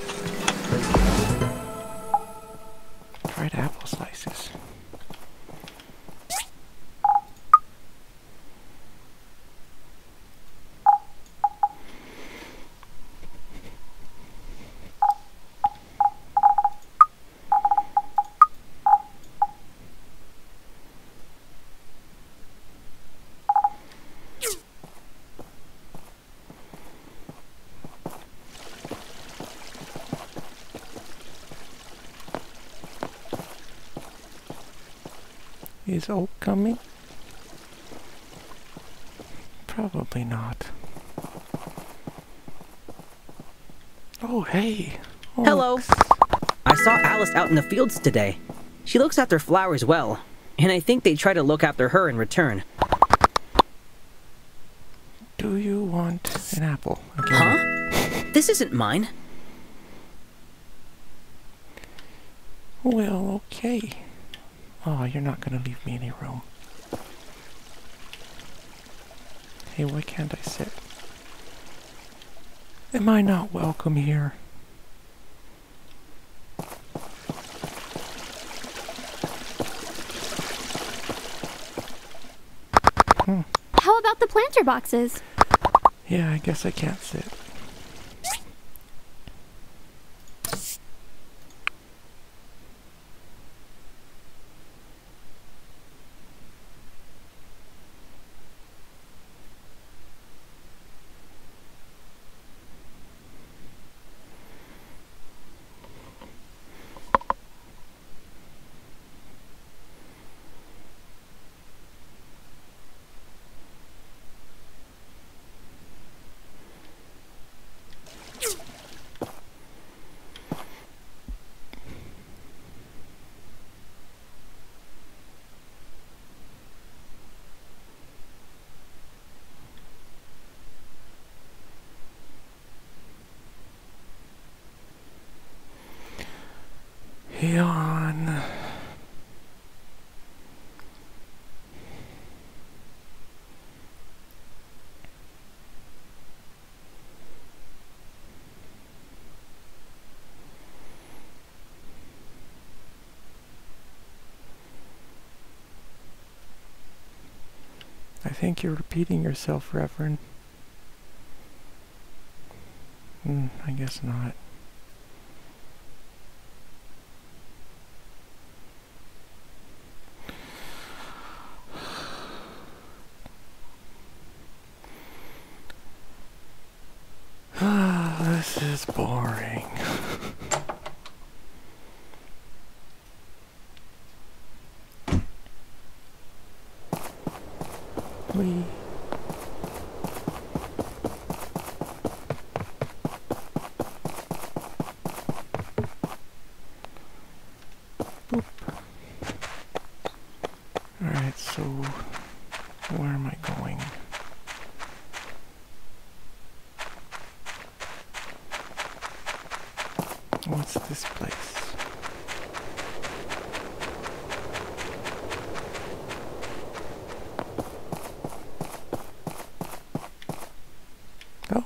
Fried apple slices. Is Oak coming? Probably not. Oh, hey. Hello. Oaks. I saw Alice out in the fields today. She looks after flowers well, and I think they try to look after her in return. Do you want an apple again? Huh? This isn't mine. Well, okay. Oh, you're not gonna leave me any room. Hey, why can't I sit? Am I not welcome here? How about the planter boxes? Yeah, I guess I can't sit. Yawn. I think you're repeating yourself, Reverend. I guess not. This is boring. Whee. Boop. Alright, so where am I going? What's this place? Oh.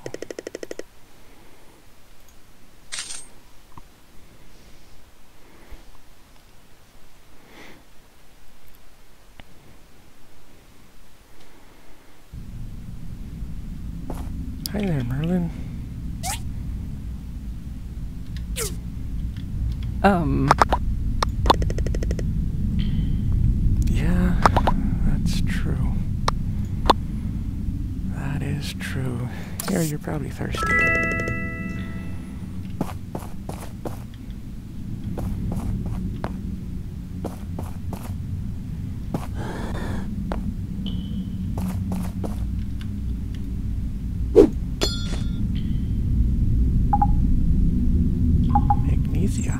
Hi there, Merlin. Yeah, that's true. That is true. Here, you're probably thirsty. Magnesia.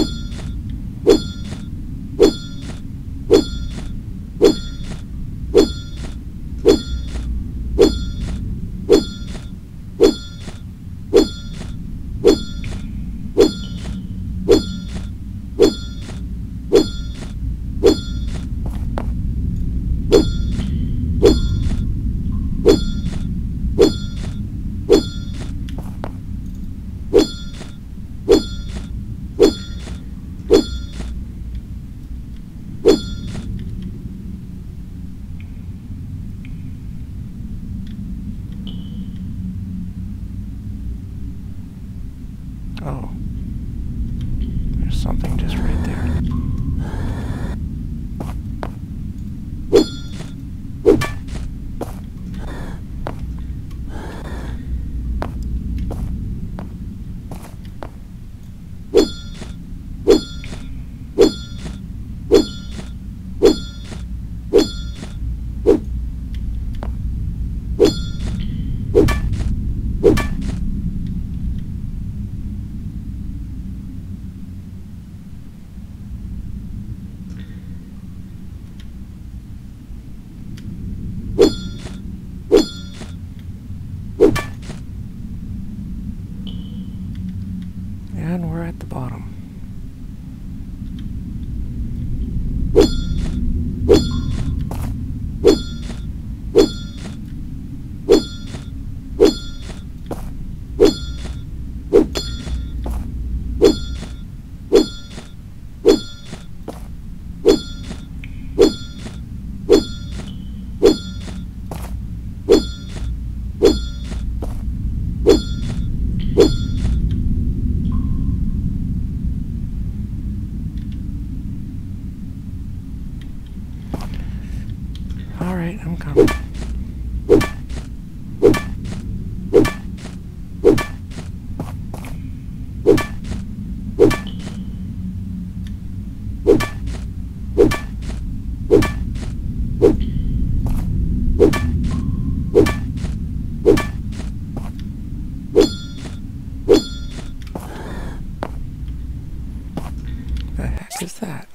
Oh, there's something just right there. And we're at the bottom. Alright, I'm coming. The heck is that?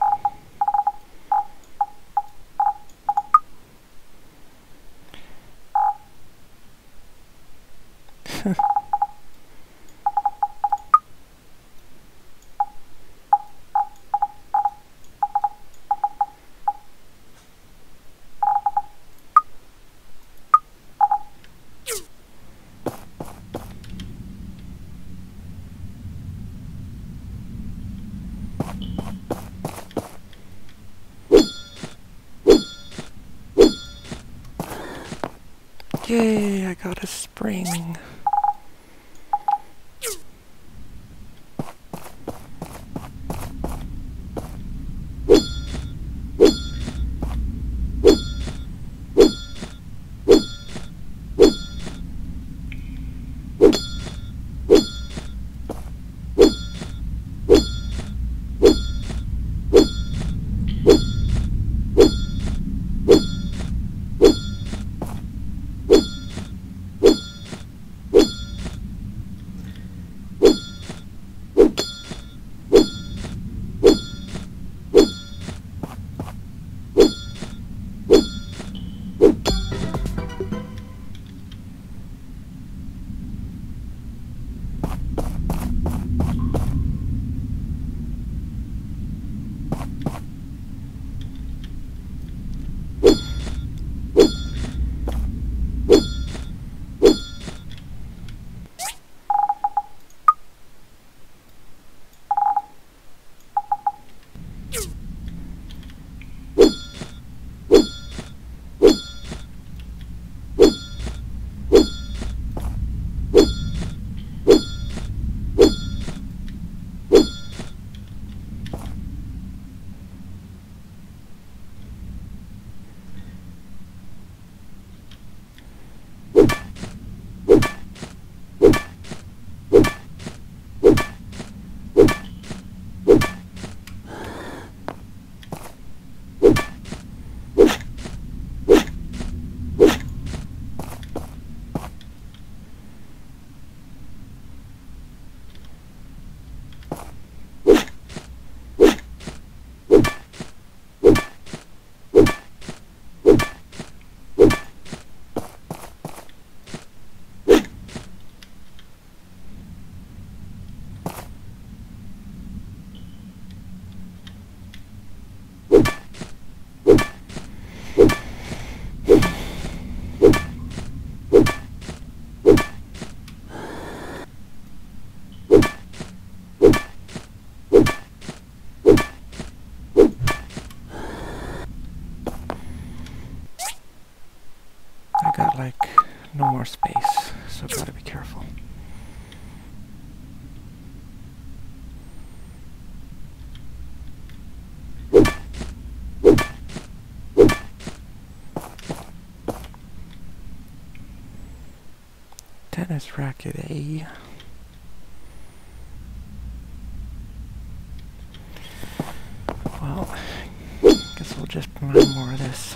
Yay, I got a spring. like no more space, so gotta be careful. Tennis racket, eh? Well, guess we'll just mine more of this.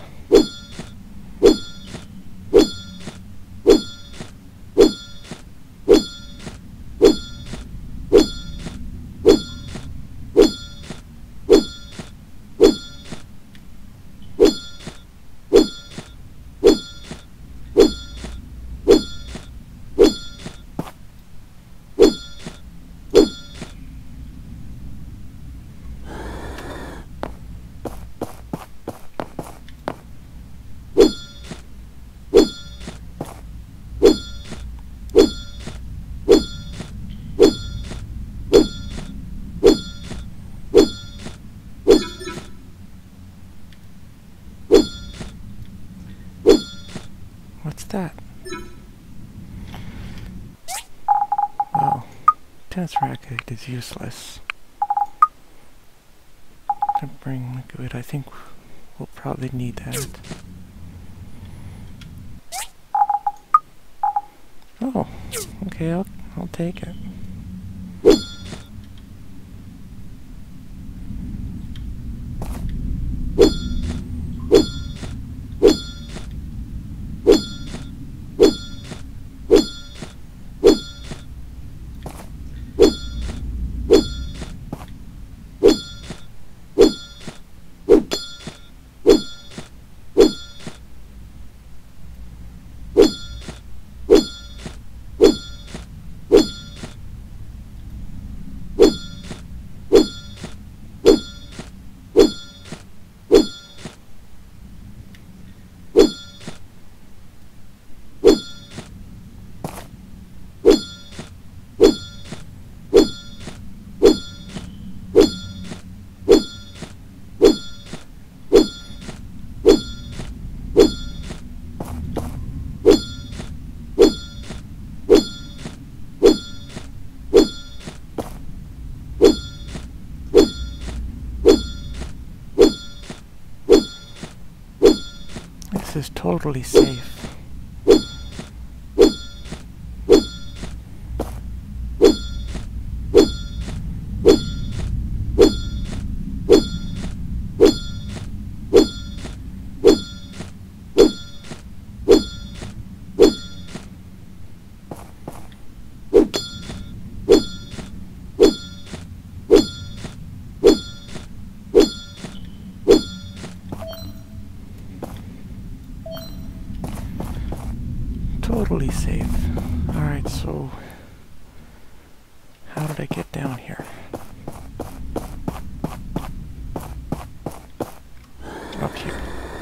What's that? Well, tennis racket is useless. To bring liquid, I think we'll probably need that. Oh, okay, I'll take it. This is totally safe. Totally safe. Alright, so how did I get down here? Up here.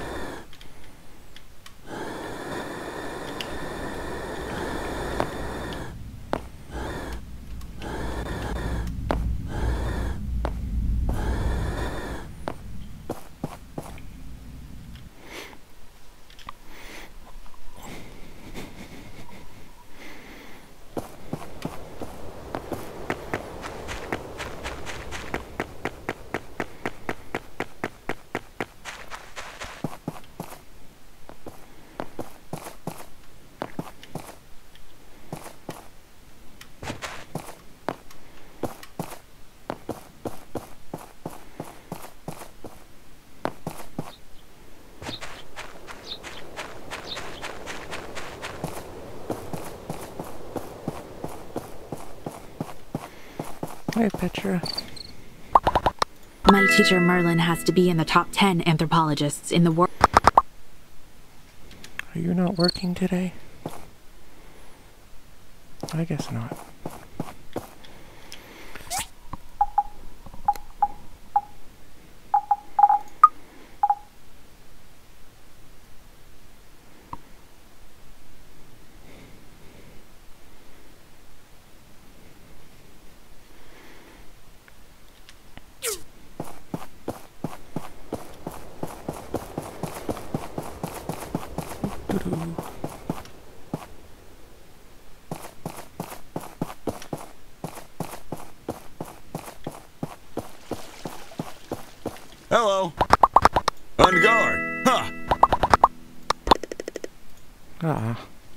Hey, Petra. My teacher Merlin has to be in the top 10 anthropologists in the world. Are you not working today? I guess not. Doo-doo. Hello. On guard. Huh. Ah.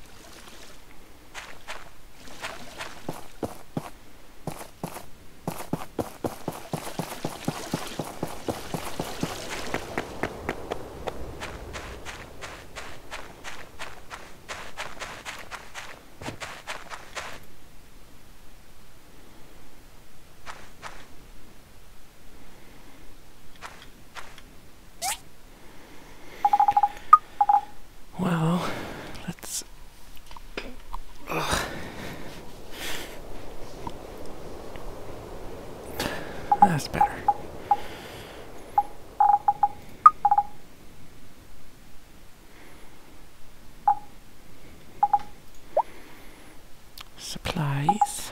Well, let's... That's better. Supplies.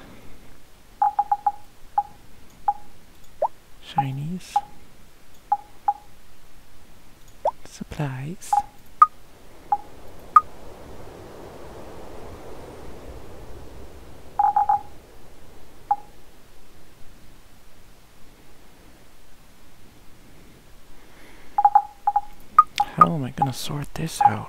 Shinies. Supplies. How am I gonna sort this out?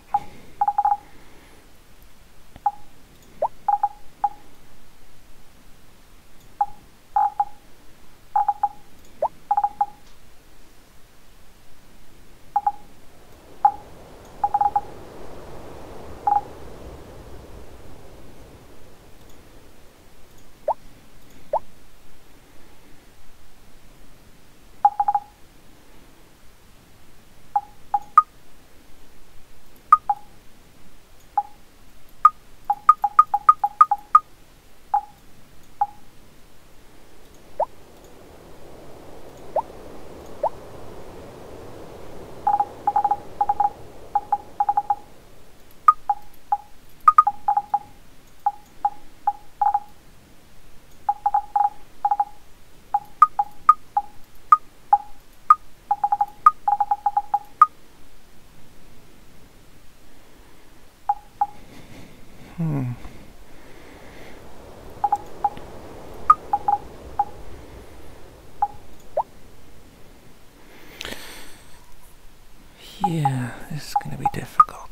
Yeah, this is gonna be difficult.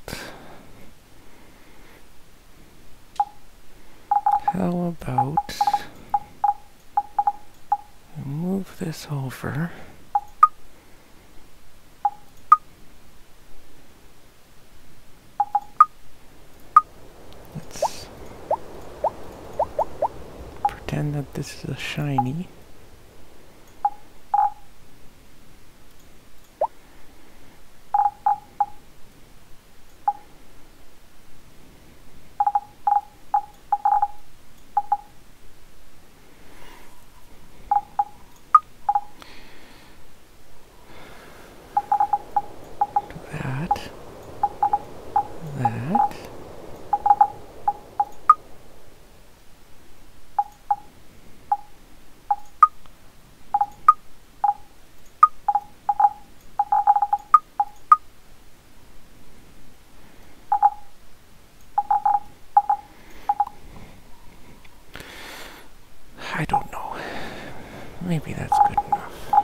How about move this over? Let's pretend that this is a shiny. I don't know. Maybe that's good enough.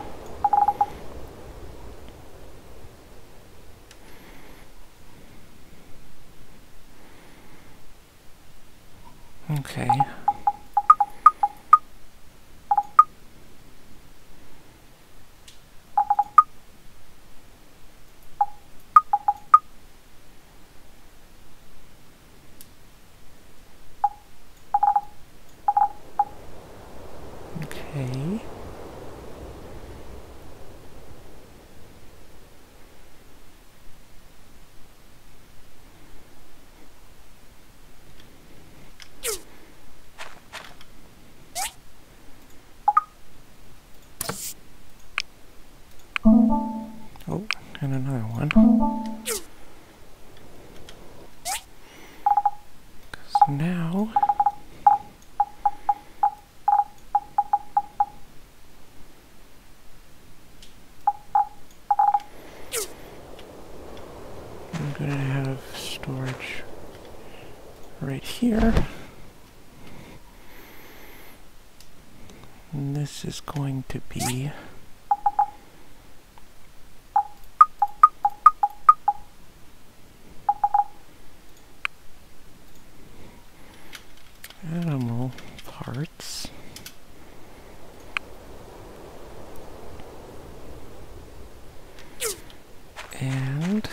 Okay. Okay. Oh, and another one. 'Cause now I'm gonna have storage right here. And this is going to be animal parts. And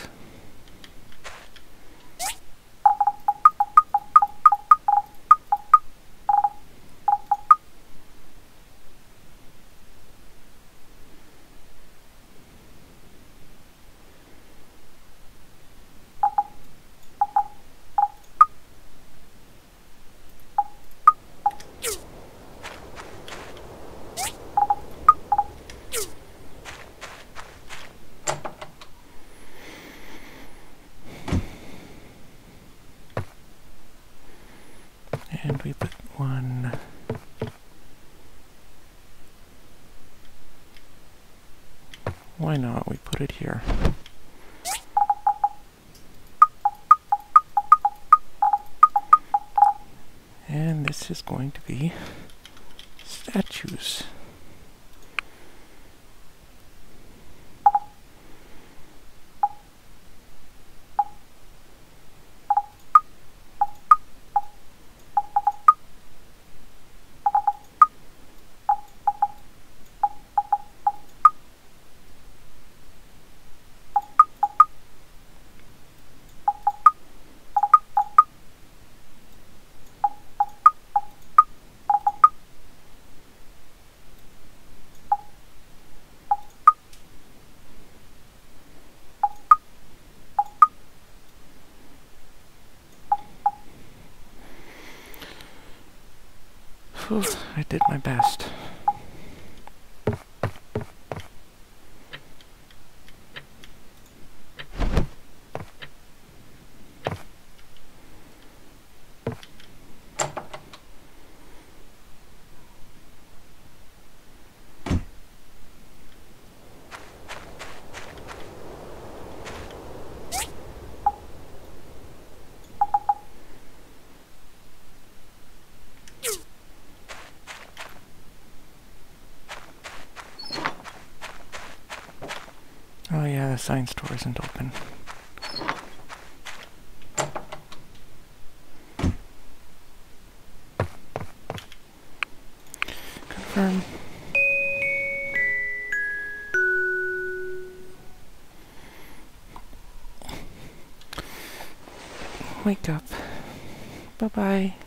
we put one. Why not? We put it here. And this is going to be statues. Whew, I did my best. Oh yeah, the science store isn't open. Confirm. Wake up. Bye-bye.